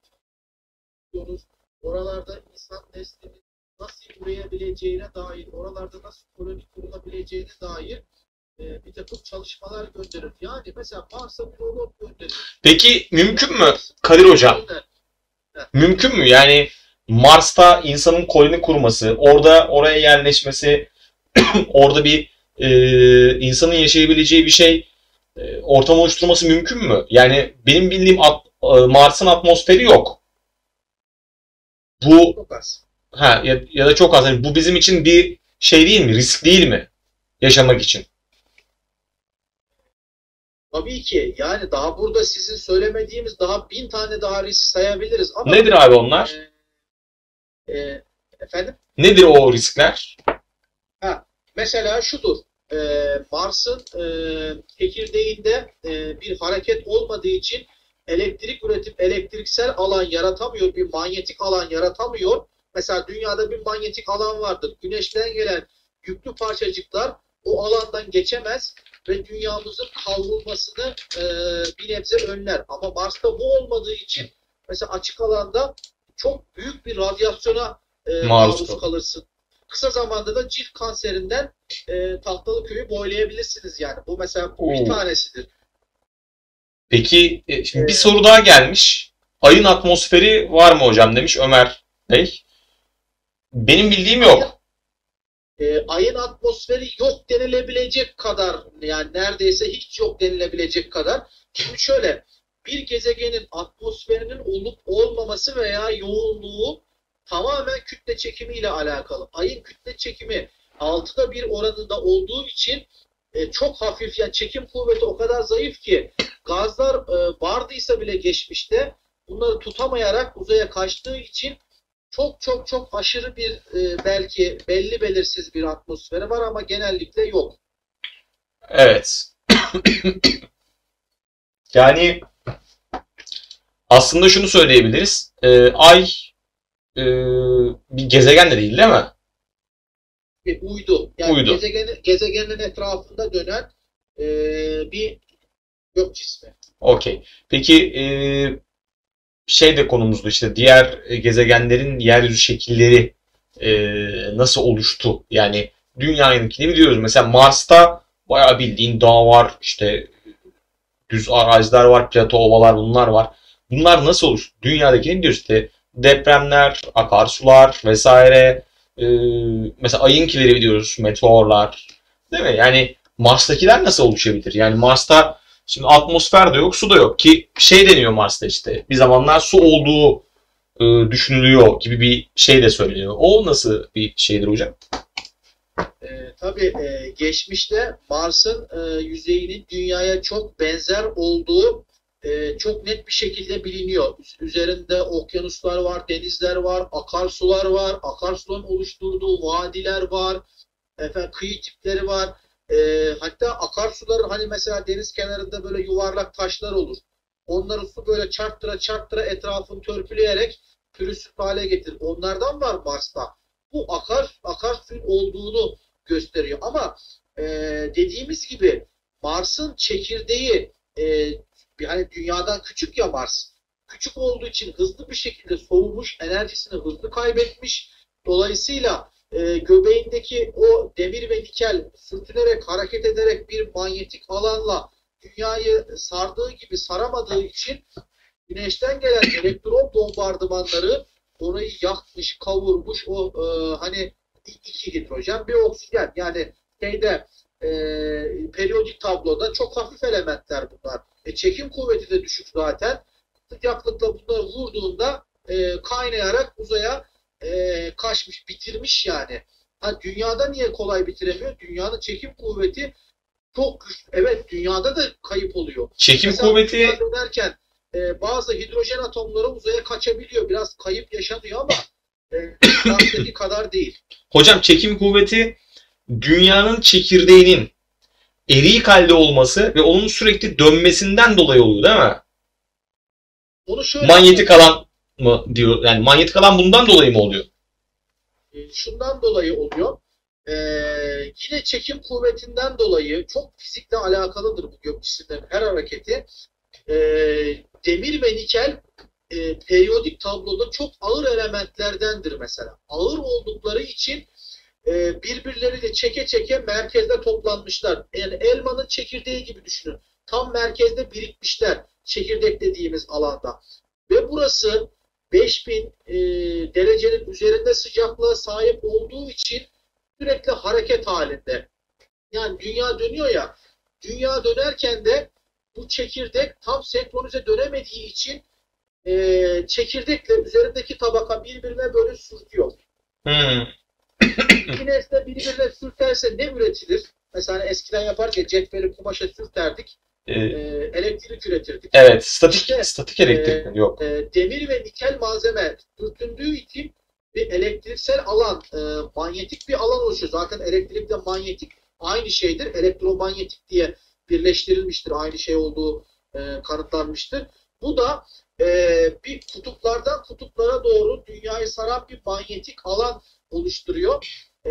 oralarda insan neslinin nasıl üreyebileceğine dair, oralarda nasıl koloni kurulabileceğine dair e, bir takım çalışmalar gönderir. Yani mesela Mars'a bir robot gönderir. Peki mümkün mü Kadir Hocam? Mümkün mü? Yani Mars'ta insanın koloni kurması, orada oraya yerleşmesi, orada bir e, insanın yaşayabileceği bir şey e, ortam oluşturması mümkün mü? Yani benim bildiğim at, e, Mars'ın atmosferi yok. Bu Çok az. Ha ya, ya da çok az. Yani bu bizim için bir şey değil mi? Risk değil mi? Yaşamak için. Tabii ki. Yani daha burada sizin söylemediğimiz daha bin tane daha risk sayabiliriz ama Nedir abi onlar? E, e, efendim? Nedir o riskler? Ha, mesela şudur. E, Mars'ın e, çekirdeğinde e, bir hareket olmadığı için elektrik üretip elektriksel alan yaratamıyor, bir manyetik alan yaratamıyor. Mesela dünyada bir manyetik alan vardır. Güneşten gelen yüklü parçacıklar o alandan geçemez ve dünyamızın kavrulmasını e, bir nebze önler. Ama Mars'ta bu olmadığı için mesela açık alanda çok büyük bir radyasyona e, maruz kalırsın. Kısa zamanda da cilt kanserinden e, Tahtalıköy'ü boylayabilirsiniz yani. Bu mesela Oo. bir tanesidir. Peki şimdi bir soru daha gelmiş. Ayın atmosferi var mı hocam demiş Ömer Bey. Benim bildiğim yok. E, ayın atmosferi yok denilebilecek kadar yani neredeyse hiç yok denilebilecek kadar. Şimdi şöyle bir gezegenin atmosferinin olup olmaması veya yoğunluğu tamamen kütle çekimiyle alakalı. Ayın kütle çekimi altıda bir oranında olduğu için e, çok hafif yani çekim kuvveti o kadar zayıf ki gazlar e, vardıysa bile geçmişte bunları tutamayarak uzaya kaçtığı için Çok çok çok aşırı bir e, belki belli belirsiz bir atmosferi var ama genellikle yok. Evet. Yani aslında şunu söyleyebiliriz. Ee, Ay e, bir gezegen de değil, değil mi? Bir uydu. Yani Uydu. gezegenin, gezegenin etrafında dönen e, bir gök cismi. Okey. Peki e, şey de konumuzdu işte, diğer e, gezegenlerin yeryüzü şekilleri e, nasıl oluştu? Yani Dünya'nınkini biliyoruz. Mesela Mars'ta bayağı bildiğin dağ var, işte düz araziler var, plato ovalar, bunlar var. Bunlar nasıl oluştu? Dünyadakini biliyoruz işte, depremler, akarsular vesaire. E, mesela Ay'ınkileri biliyoruz, meteorlar. Değil mi? Yani Mars'takiler nasıl oluşabilir? Yani Mars'ta şimdi atmosfer de yok, su da yok ki şey deniyor Mars'ta işte. Bir zamanlar su olduğu e, düşünülüyor gibi bir şey de söyleniyor. O nasıl bir şeydir hocam? E, tabii e, geçmişte Mars'ın e, yüzeyinin Dünya'ya çok benzer olduğu e, çok net bir şekilde biliniyor. Üzerinde okyanuslar var, denizler var, akarsular var, akarsuların oluşturduğu vadiler var, efendim kıyı tipleri var. E, hatta akarsular hani mesela deniz kenarında böyle yuvarlak taşlar olur. Onları su böyle çarptıra çarptıra etrafını törpüleyerek pürüzsüz hale getirir. Onlardan var Mars'ta. Bu akar akarsuyun olduğunu gösteriyor. Ama e, dediğimiz gibi Mars'ın çekirdeği e, yani dünyadan küçük ya Mars. Küçük olduğu için hızlı bir şekilde soğumuş, enerjisini hızlı kaybetmiş. Dolayısıyla e, göbeğindeki o demir ve nikel sürtünerek, hareket ederek bir manyetik alanla dünyayı sardığı gibi saramadığı için güneşten gelen elektron bombardımanları orayı yakmış, kavurmuş. O e, hani iki hidrojen, bir oksijen. Yani şeyde e, periyodik tabloda çok hafif elementler bunlar. E, çekim kuvveti de düşük zaten. Sıcaklıkla bunları vurduğunda e, kaynayarak uzaya e, kaçmış, bitirmiş yani. Ha, dünyada niye kolay bitiremiyor? Dünyanın çekim kuvveti çok güçlü. Evet, dünyada da kayıp oluyor. Çekim Mesela kuvveti dünya dönerken e, bazı hidrojen atomları uzaya kaçabiliyor. Biraz kayıp yaşanıyor ama e, Mars'taki kadar değil. hocam, çekim kuvveti dünyanın çekirdeğinin eriyik halde olması ve onun sürekli dönmesinden dolayı oluyor, değil mi? Onu şöyle Manyetik alan mı diyor? Yani manyetik alan bundan dolayı mı oluyor? e, şundan dolayı oluyor. E, yine çekim kuvvetinden dolayı çok fizikle alakalıdır bu gök cisimlerin her hareketi. E, demir ve nikel e, periyodik tabloda çok ağır elementlerdendir mesela. Ağır oldukları için e, birbirleriyle çeke çeke merkezde toplanmışlar. Yani elmanın çekirdeği gibi düşünün. Tam merkezde birikmişler çekirdek dediğimiz alanda. Ve burası beş bin e, derecenin üzerinde sıcaklığa sahip olduğu için sürekli hareket halinde. Yani dünya dönüyor ya, dünya dönerken de bu çekirdek tam senkronize dönemediği için e, çekirdekle üzerindeki tabaka birbirine böyle sürtüyor. Hmm. İki nesne birbirine sürterse ne üretilir? Mesela eskiden yaparken cetveli kumaşa sürterdik, Ee, e, elektrik üretirdik. evet, statik İşte, statik elektrik e, yok. E, demir ve nikel malzeme sürtündüğü için bir elektriksel alan, e, manyetik bir alan oluşuyor. Zaten elektrikle manyetik aynı şeydir. Elektromanyetik diye birleştirilmiştir. Aynı şey olduğu e, kanıtlanmıştır. Bu da e, bir kutuplardan kutuplara doğru dünyayı saran bir manyetik alan oluşturuyor. E,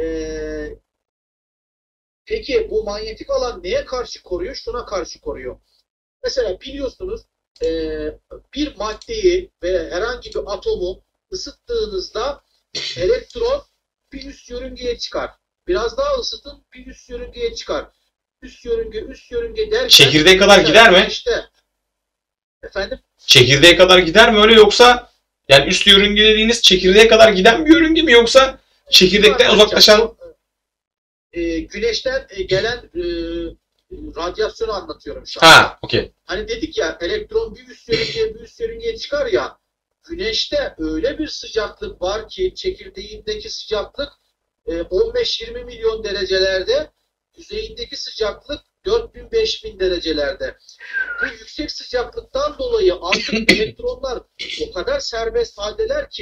peki bu manyetik alan neye karşı koruyor? Şuna karşı koruyor. Mesela biliyorsunuz e, bir maddeyi ve herhangi bir atomu ısıttığınızda elektron bir üst yörüngeye çıkar. Biraz daha ısıtın bir üst yörüngeye çıkar. Üst yörünge, üst yörünge derken Çekirdeğe kadar gider mi? İşte, efendim? Çekirdeğe kadar gider mi öyle, yoksa yani üst yörünge dediğiniz çekirdeğe kadar giden bir yörünge mi, yoksa çekirdekten uzaklaşan? E, güneşten e, gelen e, radyasyonu anlatıyorum şu an. Ha, okey. Hani dedik ya elektron bir üst yörüngeye bir üst yörüngeye çıkar ya. Güneşte öyle bir sıcaklık var ki çekirdeğindeki sıcaklık on beş yirmi milyon derecelerde, yüzeyindeki sıcaklık dört bin beş bin derecelerde. Bu yüksek sıcaklıktan dolayı artık elektronlar o kadar serbest haldeler ki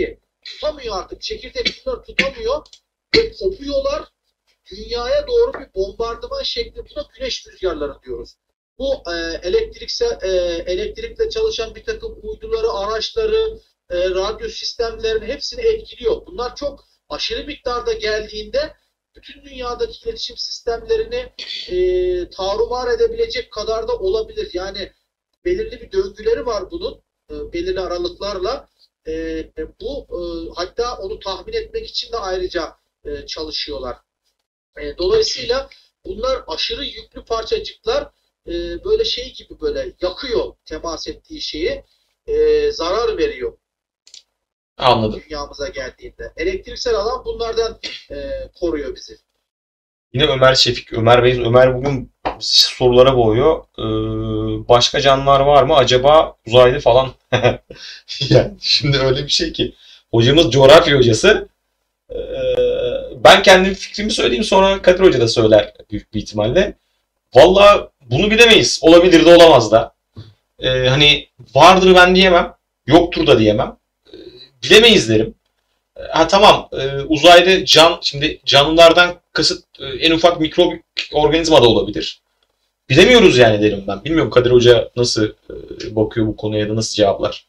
tutamıyor artık. Çekirdek bunları tutamıyor ve kopuyorlar. Dünyaya doğru bir bombardıman şeklinde, buna güneş rüzgarları diyoruz. Bu e, elektriksel e, elektrikle çalışan bir takım uyduları, araçları, e, radyo sistemlerinin hepsini etkiliyor. Bunlar çok aşırı miktarda geldiğinde bütün dünyadaki iletişim sistemlerini e, tarumar edebilecek kadar da olabilir. Yani belirli bir döngüleri var bunun, e, belirli aralıklarla. E, e, bu e, hatta onu tahmin etmek için de ayrıca e, çalışıyorlar. E, dolayısıyla bunlar aşırı yüklü parçacıklar, e, böyle şey gibi böyle yakıyor temas ettiği şeyi, e, zarar veriyor Anladım. dünyamıza geldiğinde. Elektriksel alan bunlardan e, koruyor bizi. Yine Ömer Şefik, Ömer Bey, Ömer bugün sorulara boğuyor. Ee, başka canlılar var mı? Acaba uzaylı falan? Yani şimdi öyle bir şey ki. Hocamız coğrafya hocası. Ee, ben kendi fikrimi söyleyeyim, sonra Kadir Hoca da söyler büyük bir ihtimalle. Valla bunu bilemeyiz. Olabilir de olamaz da. Ee, hani vardır ben diyemem. Yoktur da diyemem. Ee, bilemeyiz derim. Ha tamam, e, uzaylı can, şimdi canlılardan kasıt e, en ufak mikrobik organizma da olabilir. Bilemiyoruz yani derim ben. Bilmiyorum Kadir Hoca nasıl e, bakıyor bu konuya, da nasıl cevaplar.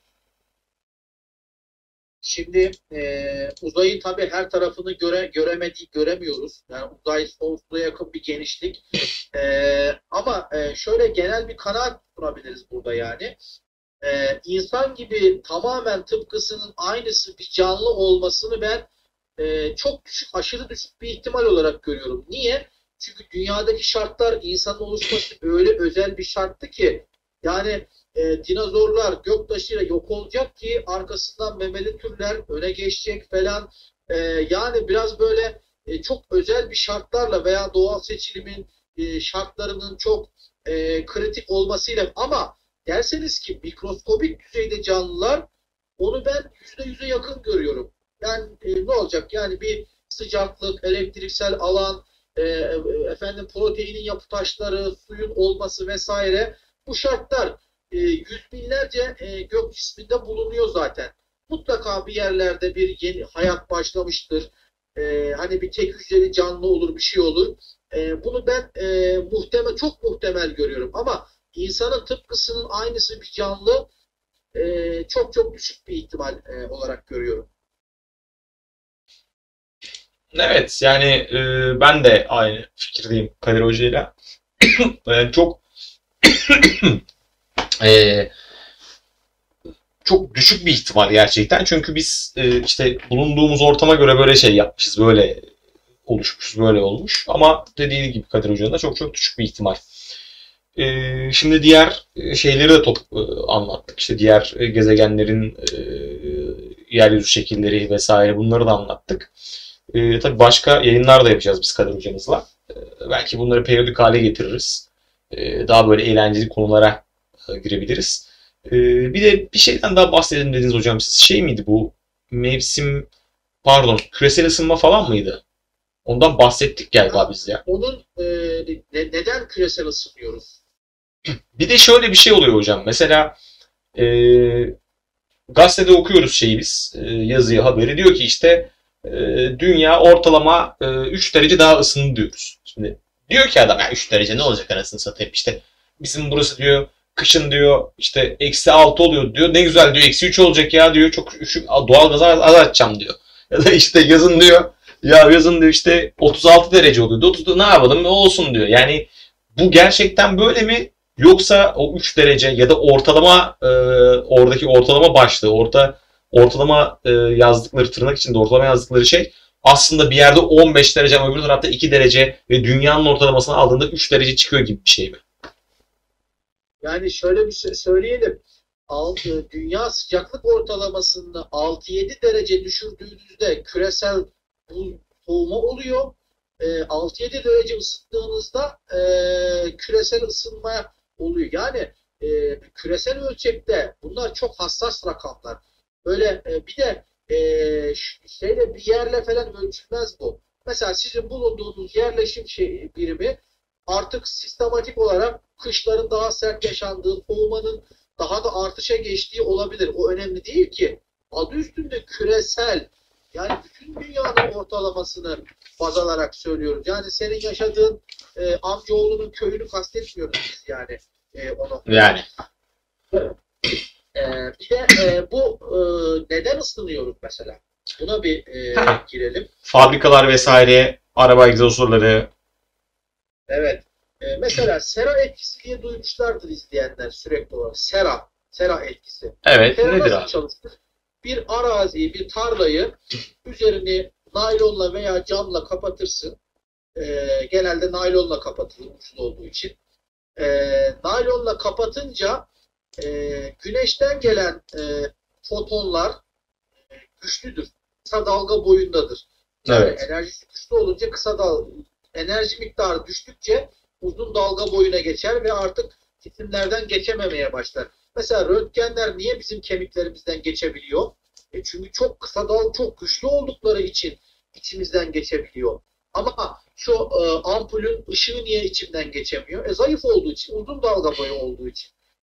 Şimdi e, uzayı tabii her tarafını göre, göremediği göremiyoruz. Yani uzay sonsuzluğa yakın bir genişlik. E, ama e, şöyle genel bir kanaat kurabiliriz burada yani. Ee, insan gibi tamamen tıpkısının aynısı bir canlı olmasını ben e, çok düşük, aşırı düşük bir ihtimal olarak görüyorum. Niye? Çünkü dünyadaki şartlar, insanın oluşması öyle özel bir şarttı ki, yani e, dinozorlar göktaşıyla yok olacak ki arkasından memeli türler öne geçecek falan. E, yani biraz böyle e, çok özel bir şartlarla veya doğal seçilimin e, şartlarının çok e, kritik olmasıyla, ama derseniz ki mikroskobik düzeyde canlılar, onu ben yüzde yüze yakın görüyorum. Yani e, ne olacak? Yani bir sıcaklık, elektriksel alan, e, efendim proteinin yapı taşları, suyun olması vesaire, bu şartlar e, yüz binlerce e, gök cisminde bulunuyor zaten. Mutlaka bir yerlerde bir yeni hayat başlamıştır. E, hani bir tek hücreli canlı olur, bir şey olur. E, bunu ben e, muhtemel, çok muhtemel görüyorum. Ama insanın tıpkısının aynısı bir canlı, e, çok çok düşük bir ihtimal e, olarak görüyorum. Evet yani e, ben de aynı fikirdeyim Kadir Hoca'yla. Yani çok e, çok düşük bir ihtimal gerçekten. Çünkü biz e, işte bulunduğumuz ortama göre böyle şey yapmışız. Böyle oluşmuş, böyle olmuş. Ama dediği gibi Kadir Hoca'nın da çok çok düşük bir ihtimal. Ee, şimdi diğer şeyleri de top, e, anlattık. İşte diğer e, gezegenlerin e, yeryüzü şekilleri vesaire, bunları da anlattık. E, tabii başka yayınlar da yapacağız biz Kadir Hocamızla. E, belki bunları periyodik hale getiririz. E, daha böyle eğlenceli konulara e, girebiliriz. E, bir de bir şeyden daha bahsedelim dediniz hocam. Siz şey miydi bu mevsim, pardon, küresel ısınma falan mıydı? Ondan bahsettik galiba biz ya. Onun e, ne, neden küresel ısınıyoruz? Bir de şöyle bir şey oluyor hocam. Mesela e, gazetede okuyoruz şeyi biz. E, yazıyı, haberi. Diyor ki işte e, dünya ortalama e, üç derece daha ısındı diyoruz. Şimdi diyor ki adam, ya üç derece ne olacak anasını satayım, işte bizim burası diyor kışın diyor işte eksi altı oluyor diyor. Ne güzel diyor, eksi üç olacak ya diyor. Çok şu doğal gazı az, az açacağım diyor. Ya da işte yazın diyor, ya yazın diyor işte otuz altı derece oluyordu. otuzda ne yapalım, ne olsun diyor. Yani bu gerçekten böyle mi? Yoksa o üç derece ya da ortalama, e, oradaki ortalama başlığı, orta ortalama e, yazdıkları, tırnak içinde ortalama yazdıkları şey aslında bir yerde on beş derece ama öbür tarafta iki derece ve dünyanın ortalamasını aldığında üç derece çıkıyor gibi bir şey mi? Yani şöyle bir şey söyleyelim. Alt, e, dünya sıcaklık ortalamasını altı yedi derece düşürdüğünüzde küresel buz soğuma oluyor. E, altı yedi derece ısıttığınızda e, küresel ısınma oluyor. Yani e, küresel ölçekte bunlar çok hassas rakamlar. Böyle e, bir de e, şeyle bir yerle falan ölçülmez bu. Mesela sizin bulunduğunuz yerleşim şey, birimi artık sistematik olarak kışların daha sert yaşandığı, soğumanın daha da artışa geçtiği olabilir. O önemli değil ki. adı üstünde küresel. Yani bütün dünyanın ortalamasını baz alarak söylüyoruz. Yani senin yaşadığın e, amcaoğlunun köyünü kastetmiyoruz biz yani e, o noktada. Yani. E, bir de e, bu e, neden ısınıyoruz mesela? Buna bir e, girelim. Fabrikalar vesaire, araba egzozları. Evet. E, mesela sera etkisi diye duymuşlardır izleyenler sürekli olarak. Sera. Sera etkisi. Evet, Sera nedir nasıl abi? çalışır? Bir araziyi, bir tarlayı üzerini naylonla veya camla kapatırsın. E, genelde naylonla kapatılır uçlu olduğu için. E, naylonla kapatınca e, güneşten gelen e, fotonlar e, güçlüdür. Kısa dalga boyundadır. Yani Evet. enerjisi güçlü olunca kısa dalga, enerji miktarı düştükçe uzun dalga boyuna geçer ve artık cisimlerden geçememeye başlar. Mesela röntgenler niye bizim kemiklerimizden geçebiliyor? E çünkü çok kısa dalga, çok güçlü oldukları için içimizden geçebiliyor. Ama şu e, ampulün ışığı niye içimden geçemiyor? E zayıf olduğu için, uzun dalga boyu olduğu için.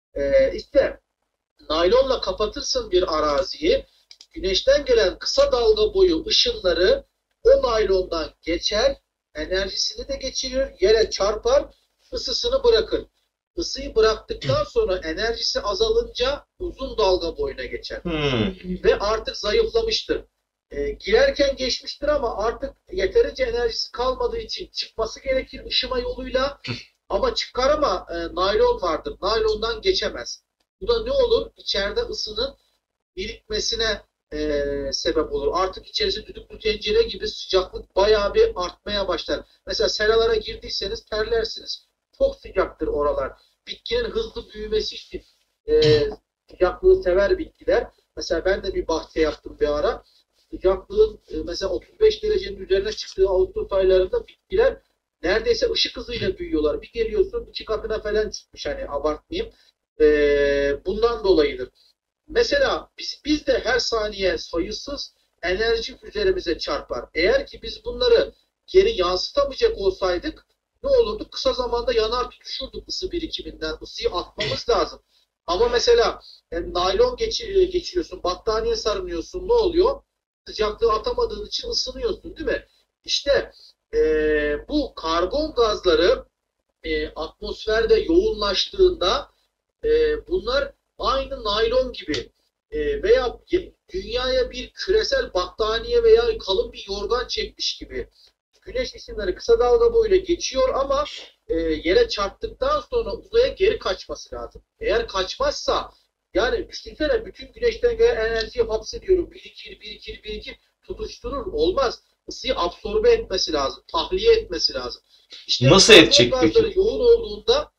E, işte naylonla kapatırsın bir araziyi, güneşten gelen kısa dalga boyu ışınları o naylondan geçer, enerjisini de geçirir, yere çarpar, ısısını bırakır. Isıyı bıraktıktan sonra enerjisi azalınca uzun dalga boyuna geçer. Hmm. Ve artık zayıflamıştır. E, girerken geçmiştir ama artık yeterince enerjisi kalmadığı için çıkması gerekir ışıma yoluyla. Ama çıkar ama e, naylon vardır. Naylondan geçemez. Bu da ne olur? İçeride ısının birikmesine e, sebep olur. Artık içerisi düdüklü tencere gibi sıcaklık bayağı bir artmaya başlar. Mesela seralara girdiyseniz terlersiniz. Çok sıcaktır oralar. Bitkinin hızlı büyümesi için e, sıcaklığı sever bitkiler. Mesela ben de bir bahçe yaptım bir ara. Sıcaklığın e, mesela otuz beş derecenin üzerine çıktığı Ağustos aylarında bitkiler neredeyse ışık hızıyla büyüyorlar. Bir geliyorsun iki katına falan çıkmış, hani abartmayayım. E, bundan dolayıdır. Mesela biz, biz de her saniye sayısız enerji üzerimize çarpar. Eğer ki biz bunları geri yansıtamayacak olsaydık ne olurdu? Kısa zamanda yanar tutuşurduk ısı birikiminden. Isıyı atmamız lazım. Ama mesela yani naylon geç, geçiriyorsun, battaniye sarınıyorsun, ne oluyor? Sıcaklığı atamadığın için ısınıyorsun, değil mi? İşte e, bu karbon gazları e, atmosferde yoğunlaştığında e, bunlar aynı naylon gibi e, veya dünyaya bir küresel battaniye veya kalın bir yorgan çekmiş gibi güneş cisimleri kısa dalga boyuyla geçiyor ama e, yere çarptıktan sonra uzaya geri kaçması lazım. Eğer kaçmazsa, yani düşünsene bütün güneşten gelen enerjiyi hapsediyorum. Birikir, birikir, birikir, tutuşturur. Olmaz. Isıyı absorbe etmesi lazım. Tahliye etmesi lazım. İşte Nasıl edecek gazları peki? yoğun olduğunda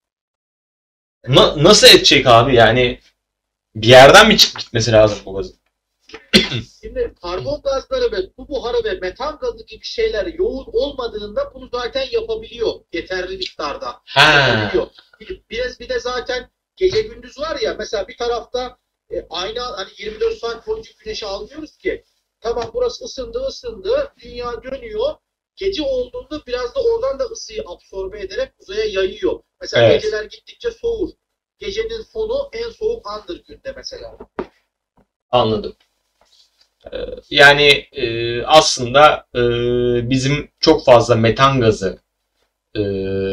Na- nasıl edecek abi? Yani bir yerden mi çıkıp gitmesi lazım bu gazın? şimdi karbon gazları ve su buharı ve metan gazı gibi şeyler yoğun olmadığında bunu zaten yapabiliyor yeterli miktarda. Ha. Yapabiliyor. Biraz bir de zaten gece gündüz var ya, mesela bir tarafta e, aynı hani yirmi dört saat boyunca güneşi almıyoruz ki. Tamam, burası ısındı ısındı, dünya dönüyor. Gece olduğunda biraz da oradan da ısıyı absorbe ederek uzaya yayıyor. Mesela Evet. geceler gittikçe soğur. Gecenin sonu en soğuk andır günde mesela. Anladım. Ee, Yani e, aslında e, bizim çok fazla metan gazı e,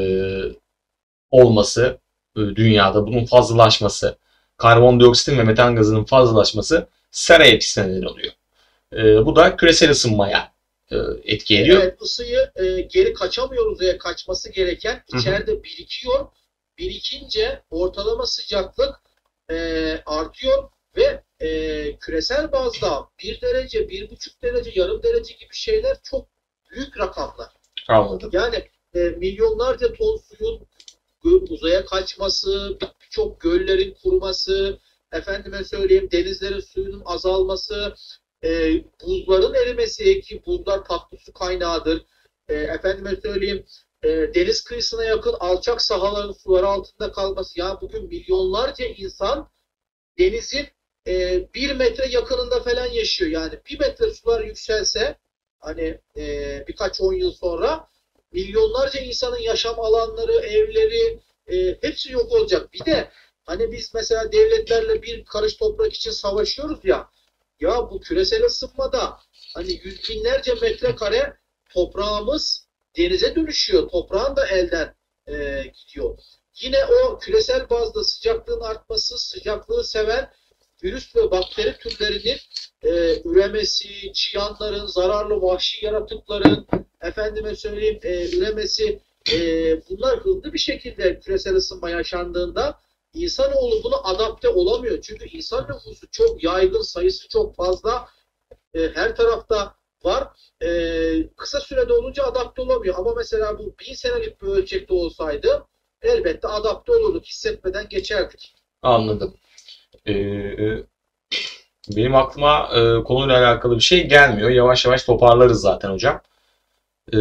olması e, dünyada, bunun fazlalaşması, karbondioksitin ve metan gazının fazlalaşması sera etkisine neden oluyor. E, bu da küresel ısınmaya e, etki ediyor. Evet, ısıyı e, geri kaçamıyoruz veya kaçması gereken içeride birikiyor. Birikince ortalama sıcaklık e, artıyor ve e, küresel bazda bir derece, bir buçuk derece, yarım derece gibi şeyler çok büyük rakamlar. Anladım. Yani e, milyonlarca ton suyun uzaya kaçması, birçok göllerin kuruması, efendime söyleyeyim denizlerin suyunun azalması, e, buzların erimesi, ki buzlar tatlı su kaynağıdır. E, efendime söyleyeyim e, deniz kıyısına yakın alçak sahaların suları altında kalması. Yani bugün milyonlarca insan denizin e, bir metre yakınında falan yaşıyor. Yani bir metre sular yükselse hani e, birkaç on yıl sonra milyonlarca insanın yaşam alanları, evleri e, hepsi yok olacak. Bir de hani biz mesela devletlerle bir karış toprak için savaşıyoruz ya. Ya bu küresel ısınmada hani yüz binlerce metrekare toprağımız denize dönüşüyor. Toprağın da elden e, gidiyor. Yine o küresel bazda sıcaklığın artması, sıcaklığı seven virüs ve bakteri türlerinin e, üremesi, çıyanların, zararlı vahşi yaratıkların, efendime söyleyeyim e, üremesi, e, bunlar hızlı bir şekilde küresel ısınma yaşandığında insanoğlu buna adapte olamıyor. Çünkü insan nüfusu çok yaygın, sayısı çok fazla, e, her tarafta var. E, kısa sürede olunca adapte olamıyor. Ama mesela bu bin senelik bir ölçekte olsaydı elbette adapte olurduk, hissetmeden geçerdik. Anladım. Ee, benim aklıma e, konuyla alakalı bir şey gelmiyor. Yavaş yavaş toparlarız zaten hocam. Ee,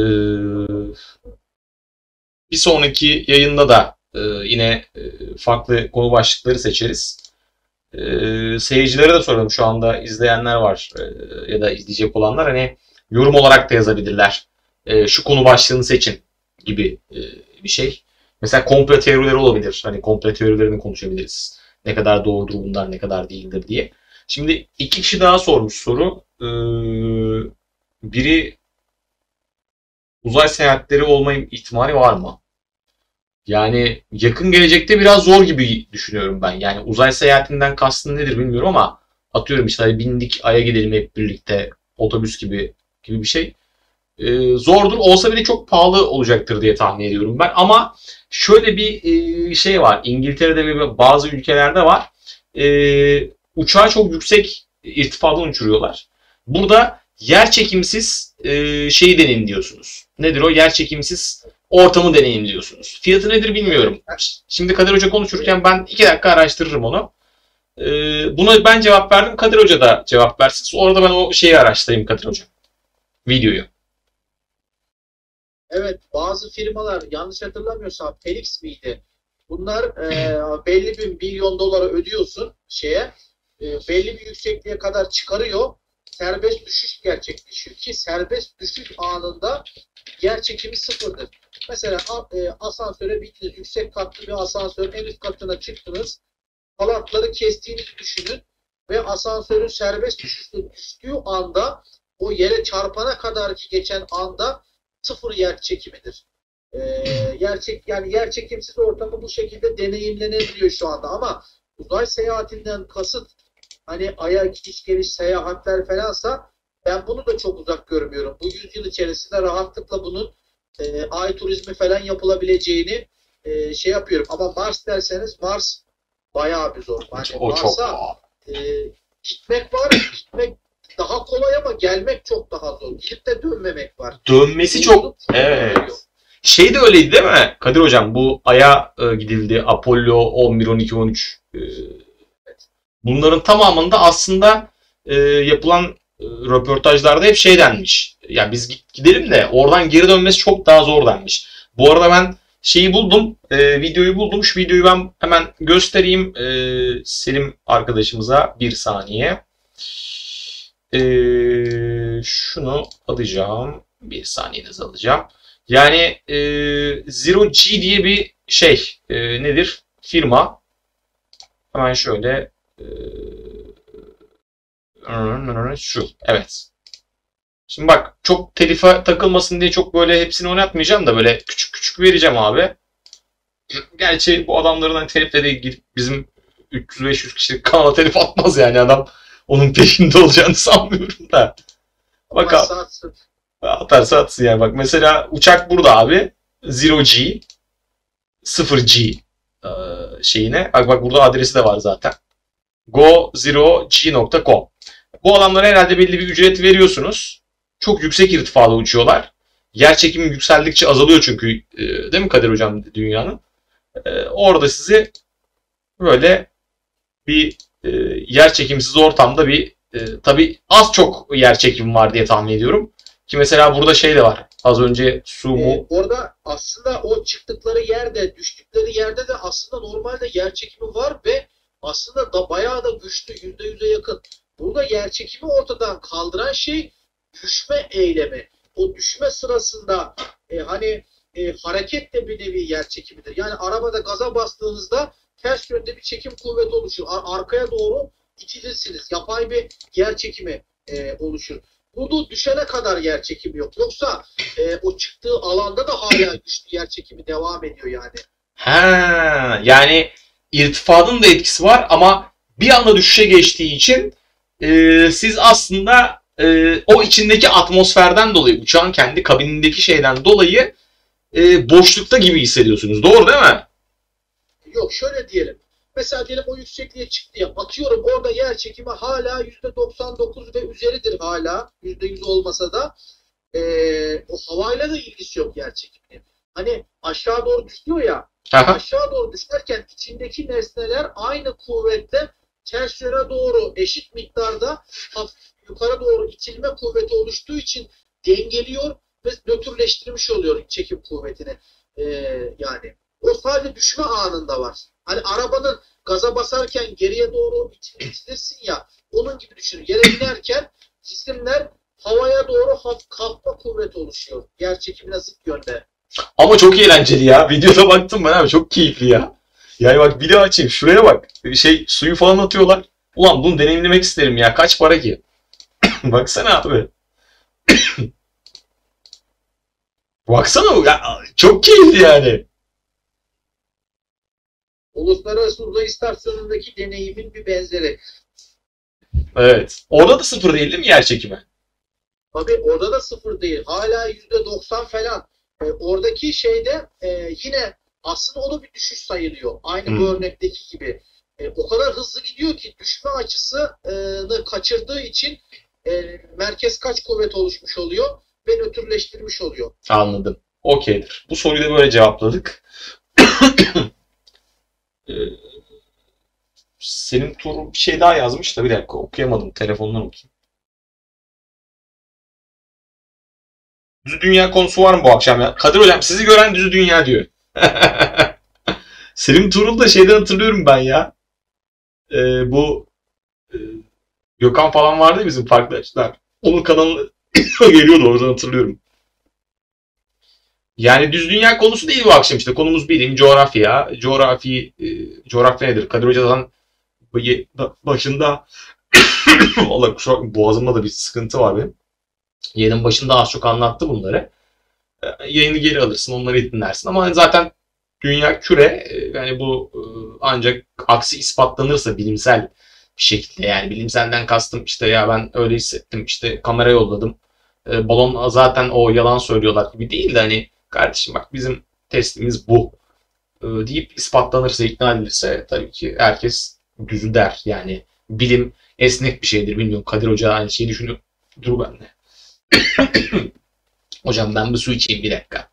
bir sonraki yayında da e, yine e, farklı konu başlıkları seçeriz. E, seyircilere de soralım. Şu anda izleyenler var e, ya da izleyecek olanlar hani yorum olarak da yazabilirler. E, şu konu başlığını seçin gibi e, bir şey. Mesela komplo teorileri olabilir. Hani komplo teorilerini konuşabiliriz. Ne kadar doğrudur bunlar, ne kadar değildir diye. Şimdi iki kişi daha sormuş soru. Ee, biri uzay seyahatleri olma ihtimali var mı? Yani yakın gelecekte biraz zor gibi düşünüyorum ben. Yani uzay seyahatinden kastın nedir bilmiyorum ama atıyorum işte hani bindik Ay'a gidelim hep birlikte otobüs gibi gibi bir şey. Ee, zordur. Olsa bile çok pahalı olacaktır diye tahmin ediyorum ben. Ama şöyle bir e, şey var. İngiltere'de ve bazı ülkelerde var. Ee, uçağı çok yüksek irtifadan uçuruyorlar. Burada yer çekimsiz e, şeyi deneyimliyorsunuz. Nedir o? Yer çekimsiz ortamı deneyimliyorsunuz. Fiyatı nedir bilmiyorum. Şimdi Kadir Hoca konuşurken ben iki dakika araştırırım onu. Ee, buna ben cevap verdim. Kadir Hoca da cevap versin. Orada ben o şeyi araştırayım Kadir Hoca. Videoyu. Evet, bazı firmalar yanlış hatırlamıyorsam Felix miydi? Bunlar e, belli bir milyon dolara ödüyorsun şeye, e, belli bir yüksekliğe kadar çıkarıyor. Serbest düşüş gerçekleşiyor ki serbest düşüş anında yer çekimi sıfırdır. Mesela e, asansöre bindiniz, yüksek katlı bir asansör, en üst katına çıktınız, halatları kestiğinizi düşünün ve asansörün serbest düşüşte düştüğü anda o yere çarpana kadar ki geçen anda sıfır yer çekimidir. Ee, yer çek yani yer çekimsiz ortamı bu şekilde deneyimlenebiliyor şu anda ama uzay seyahatinden kasıt hani Ay'a gidiş geliş seyahatler falansa ben bunu da çok uzak görmüyorum. Bu yüzyıl içerisinde rahatlıkla bunun e, Ay turizmi falan yapılabileceğini e, şey yapıyorum. Ama Mars derseniz Mars bayağı bir zor. Yani O çok Mars'a e, gitmek var, gitmek daha kolay ama gelmek çok daha zor. Gidip de dönmemek var. Dönmesi çok... Evet. Şey de öyleydi değil mi Kadir Hocam? Bu Ay'a e, gidildi. Apollo on bir, on iki, on üç. E, bunların tamamında aslında e, yapılan e, röportajlarda hep şey denmiş. Ya biz gidelim de oradan geri dönmesi çok daha zor denmiş. Bu arada ben şeyi buldum. E, videoyu buldum. Şu videoyu ben hemen göstereyim e, Selim arkadaşımıza. Bir saniye. E, şunu alacağım. Bir saniyenizi alacağım. Yani e, Zero G diye bir şey e, nedir? Firma. Hemen şöyle e, şu. Evet. Şimdi bak çok telife takılmasın diye çok böyle hepsini oynatmayacağım da böyle küçük küçük vereceğim abi. Gerçi bu adamların hani telifle de gidip bizim üç yüz beş yüz kişilik kanala telif atmaz yani adam. Onun peşinde olacağını sanmıyorum da. Bak abi. Atarsa atsın yani. Bak mesela uçak burada abi. Zero G. Sıfır G şeyine. Bak bak burada adresi de var zaten. go zero g nokta com. Bu adamlara herhalde belli bir ücret veriyorsunuz. Çok yüksek irtifada uçuyorlar. Yer çekimi yükseldikçe azalıyor çünkü. Değil mi Kadir Hocam dünyanın? Orada sizi böyle bir yer çekimsiz ortamda bir tabii az çok yer çekimi var diye tahmin ediyorum. Ki mesela burada şey de var. Az önce su mu? Ee, orada aslında o çıktıkları yerde, düştükleri yerde de aslında normalde yer çekimi var ve aslında da bayağı da güçlü, yüzde yüze yakın. Burada yer çekimi ortadan kaldıran şey düşme eylemi. O düşme sırasında e, hani e, hareket de bir nevi yer çekimidir. Yani arabada gaza bastığınızda ters yönde bir çekim kuvveti oluşur. Ar- arkaya doğru itilirsiniz. Yapay bir yer çekimi e, oluşur. Burada düşene kadar yer çekimi yok. Yoksa e, o çıktığı alanda da hala güçlü yer çekimi devam ediyor yani. Ha, yani irtifanın da etkisi var ama bir anda düşüşe geçtiği için e, siz aslında e, o içindeki atmosferden dolayı, uçağın kendi kabinindeki şeyden dolayı e, boşlukta gibi hissediyorsunuz. Doğru değil mi? Yok, şöyle diyelim. Mesela diyelim o yüksekliğe çıktı ya. Atıyorum orada yer çekimi hala yüzde doksan dokuz ve üzeridir hala. yüzde yüz olmasa da. Ee, o havayla da ilgisi yok yer çekiminin. Hani aşağı doğru düşüyor ya. Aha. Aşağı doğru düşerken içindeki nesneler aynı kuvvette ters yöne doğru eşit miktarda hafif yukarı doğru itilme kuvveti oluştuğu için dengeliyor ve nötrleştirmiş oluyor çekim kuvvetini. Ee, yani o sadece düşme anında var. Hani arabanın gaza basarken geriye doğru itilirsin ya, onun gibi düşünün. Yere inerken cisimler havaya doğru kalkma kuvveti oluşuyor. Yer çekimine zıt yönde. Ama çok eğlenceli ya. Videoda baktım ben abi, çok keyifli ya. Yani bak, video açayım, şuraya bak. Şey, suyu falan atıyorlar. Ulan bunu deneyimlemek isterim ya. Kaç para ki? Baksana abi. Baksana ya, çok keyifli yani. Uluslararası Uzay İstasyonu'ndaki deneyimin bir benzeri. Evet. Orada da sıfır değil değil mi yer çekimi? Tabii orada da sıfır değil. Hala yüzde doksan falan. E, oradaki şeyde e, yine aslında o da bir düşüş sayılıyor. Aynı hmm. bu örnekteki gibi. E, o kadar hızlı gidiyor ki düşme açısını kaçırdığı için e, merkez kaç kuvvet oluşmuş oluyor ve nötrleştirmiş oluyor. Anladım. Okeydir. Bu soruyu da böyle cevapladık. ee, senin Tuğrul bir şey daha yazmış da bir dakika okuyamadım. Telefondan okuyayım. Düz dünya konusu var mı bu akşam ya? Kadir hocam sizi gören düz dünya diyor. Selim Tuğrul da şeyden hatırlıyorum ben ya. Ee, bu e, Gökhan falan vardı ya bizim farklı açılar. Onun kanalı geliyordu, oradan hatırlıyorum. Yani düz dünya konusu değil bu akşam işte. Konumuz bilim, coğrafya. Coğrafi, e, coğrafya nedir? Kadir Hoca'dan başında Allah kusura, boğazımda da bir sıkıntı var benim. Yayının başında az çok anlattı bunları. E, yayını geri alırsın, onları dinlersin. Ama zaten dünya küre, e, yani bu e, ancak aksi ispatlanırsa bilimsel bir şekilde, yani bilimselden kastım işte ya ben öyle hissettim, işte kamera yolladım. E, balon zaten o yalan söylüyorlar gibi değil de hani kardeşim bak bizim testimiz bu e, deyip ispatlanırsa, ikna edilirse tabii ki herkes düzü der. Yani bilim esnek bir şeydir. Bilmiyorum, Kadir Hoca aynı şeyi düşünüyor. Dur ben de. Hocam ben bir su içeyim bir dakika.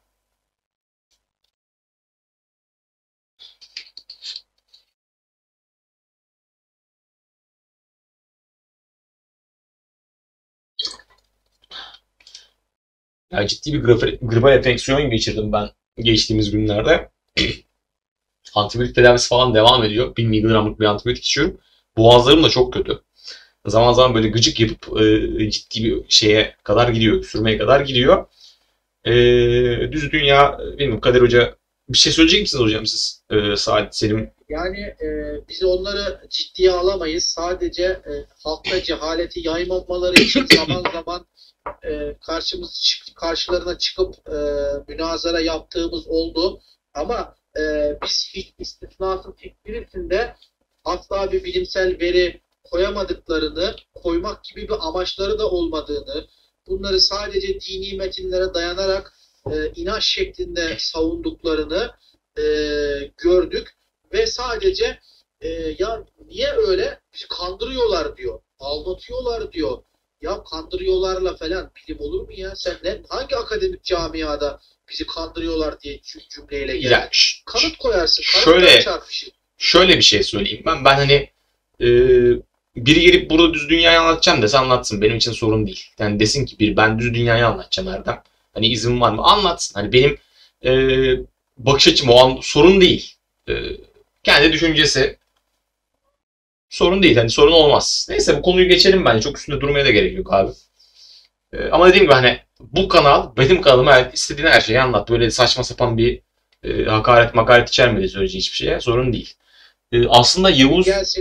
Ya ciddi bir gribal enfeksiyon geçirdim ben geçtiğimiz günlerde. Antibiyotik tedavisi falan devam ediyor. bir miligramlık bir antibiyotik içiyorum. Boğazlarım da çok kötü. Zaman zaman böyle gıcık yapıp e, ciddi bir şeye kadar gidiyor. Sürmeye kadar gidiyor. E, düz dünya, bilmiyorum Kadir Hoca bir şey söyleyecek misiniz hocam siz? E, Saat, Selim. Yani e, biz onları ciddiye alamayız. Sadece e, halkta cehaleti yaymamaları için zaman zaman e, karşımız karşılarına çıkıp e, münazara yaptığımız oldu. Ama e, biz hiç istisnasız hiçbirisinde asla bir bilimsel veri koyamadıklarını, koymak gibi bir amaçları da olmadığını, bunları sadece dini metinlere dayanarak e, inanç şeklinde savunduklarını e, gördük ve sadece e, ya niye öyle? Bizi kandırıyorlar diyor, aldatıyorlar diyor. Ya kandırıyorlarla falan bilim olur mu ya? Sen ne, hangi akademik camiada bizi kandırıyorlar diye cümleyle geldin? Ya, kanıt koyarsın, şöyle, şöyle bir şey söyleyeyim ben. Ben hani e, biri gelip burada düz dünyayı anlatacağım dese anlatsın. Benim için sorun değil. Yani desin ki bir ben düz dünyayı anlatacağım Erdem. Hani izin var mı? Anlatsın. Hani benim e, bakış açım o an sorun değil. E, kendi düşüncesi sorun değil. Hani sorun olmaz. Neyse bu konuyu geçelim bence. Çok üstünde durmaya da gerek yok abi. E, ama dediğim gibi hani bu kanal benim kanalım, evet, istediğin her şeyi anlat. Böyle saçma sapan bir e, hakaret makaret içermedi söyleyeceği hiçbir şeye. Sorun değil. E, aslında Yavuz... Gelsin.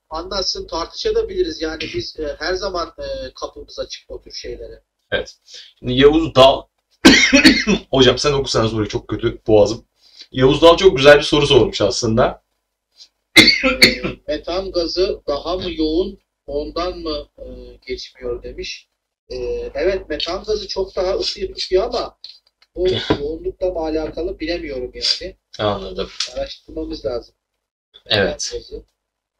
anlatsın, tartışabiliriz. Yani biz e, her zaman e, kapımız açık o tür şeylere. Evet. Şimdi Yavuz Dal hocam sen okusana soruyu, çok kötü boğazım. Yavuz Dal çok güzel bir soru sormuş aslında. E, metan gazı daha mı yoğun, ondan mı e, geçmiyor demiş. E, evet, metan gazı çok daha ısı tutuyor ama bu yoğunlukla mı alakalı bilemiyorum yani. Anladım. Araştırmamız lazım. Evet. Metan gazı.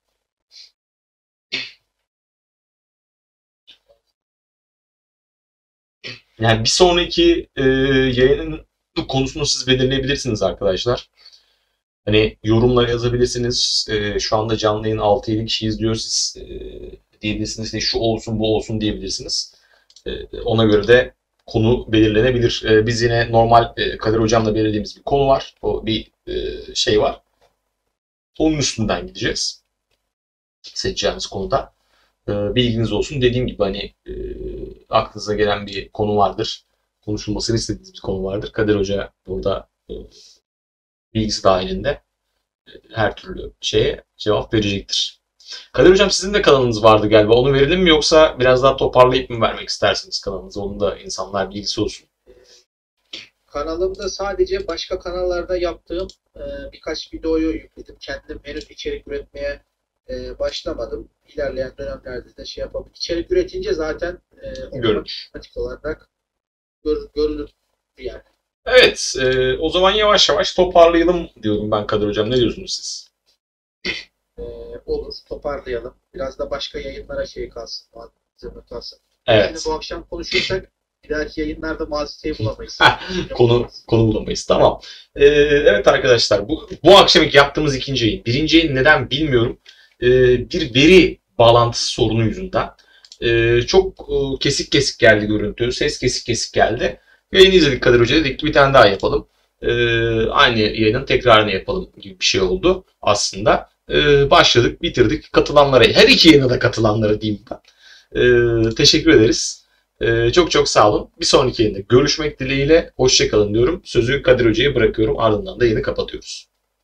Yani bir sonraki e, yayının konusunu siz belirleyebilirsiniz arkadaşlar. Hani yorumlara yazabilirsiniz. E, şu anda canlı yayın altı yedi kişi izliyor. Siz e, diyebilirsiniz işte şu olsun bu olsun diyebilirsiniz. E, ona göre de konu belirlenebilir. E, biz yine normal e, Kadir Hocam'la belirlediğimiz bir konu var. O bir e, şey var. Onun üstünden gideceğiz. Seçeceğimiz konuda. E, bilginiz olsun. Dediğim gibi hani e, aklınıza gelen bir konu vardır. Konuşulmasını istediğiniz bir konu vardır. Kadir Hoca burada e, bilgisi dahilinde her türlü şeye cevap verecektir. Kadir Hocam sizin de kanalınız vardı galiba. Onu verelim mi yoksa biraz daha toparlayıp mı vermek istersiniz kanalınızı? Onun da insanlar bilgisi olsun. Kanalımda sadece başka kanallarda yaptığım e, birkaç videoyu yükledim. Kendim henüz içerik üretmeye e, başlamadım. İlerleyen dönemlerde de şey yapabilirim. İçerik üretince zaten e, Görünür. otomatik olarak gör, görülür yani. Evet, e, o zaman yavaş yavaş toparlayalım diyorum ben Kadir Hocam. Ne diyorsunuz siz? E, olur, toparlayalım. Biraz da başka yayınlara şey kalsın. Malzeme kalsın. Evet. Şimdi bu akşam konuşursak bir dahaki yayınlarda malzemeyi bulamayız. konu konu bulamayız. Tamam. Ee, evet arkadaşlar, bu bu akşamki yaptığımız ikinci yayın. Birinci yayın neden bilmiyorum. Ee, bir veri bağlantısı sorunu yüzünden. Ee, çok e, kesik kesik geldi görüntü. Ses kesik kesik geldi. Yayını izledik Kadir Hoca. Dedik ki bir tane daha yapalım. Ee, aynı yayının tekrarını yapalım gibi bir şey oldu aslında. Ee, başladık, bitirdik. Katılanlara, her iki yayına da katılanlara diyeyim ben. Ee, teşekkür ederiz. Ee, çok çok sağ olun. Bir sonraki yayında görüşmek dileğiyle. Hoşçakalın diyorum. Sözü Kadir Hoca'ya bırakıyorum. Ardından da yayını kapatıyoruz.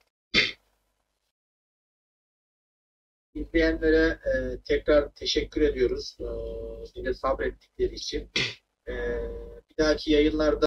İzleyenlere e, tekrar teşekkür ediyoruz. E, yine sabrettikleri için. E, bir dahaki yayınlarda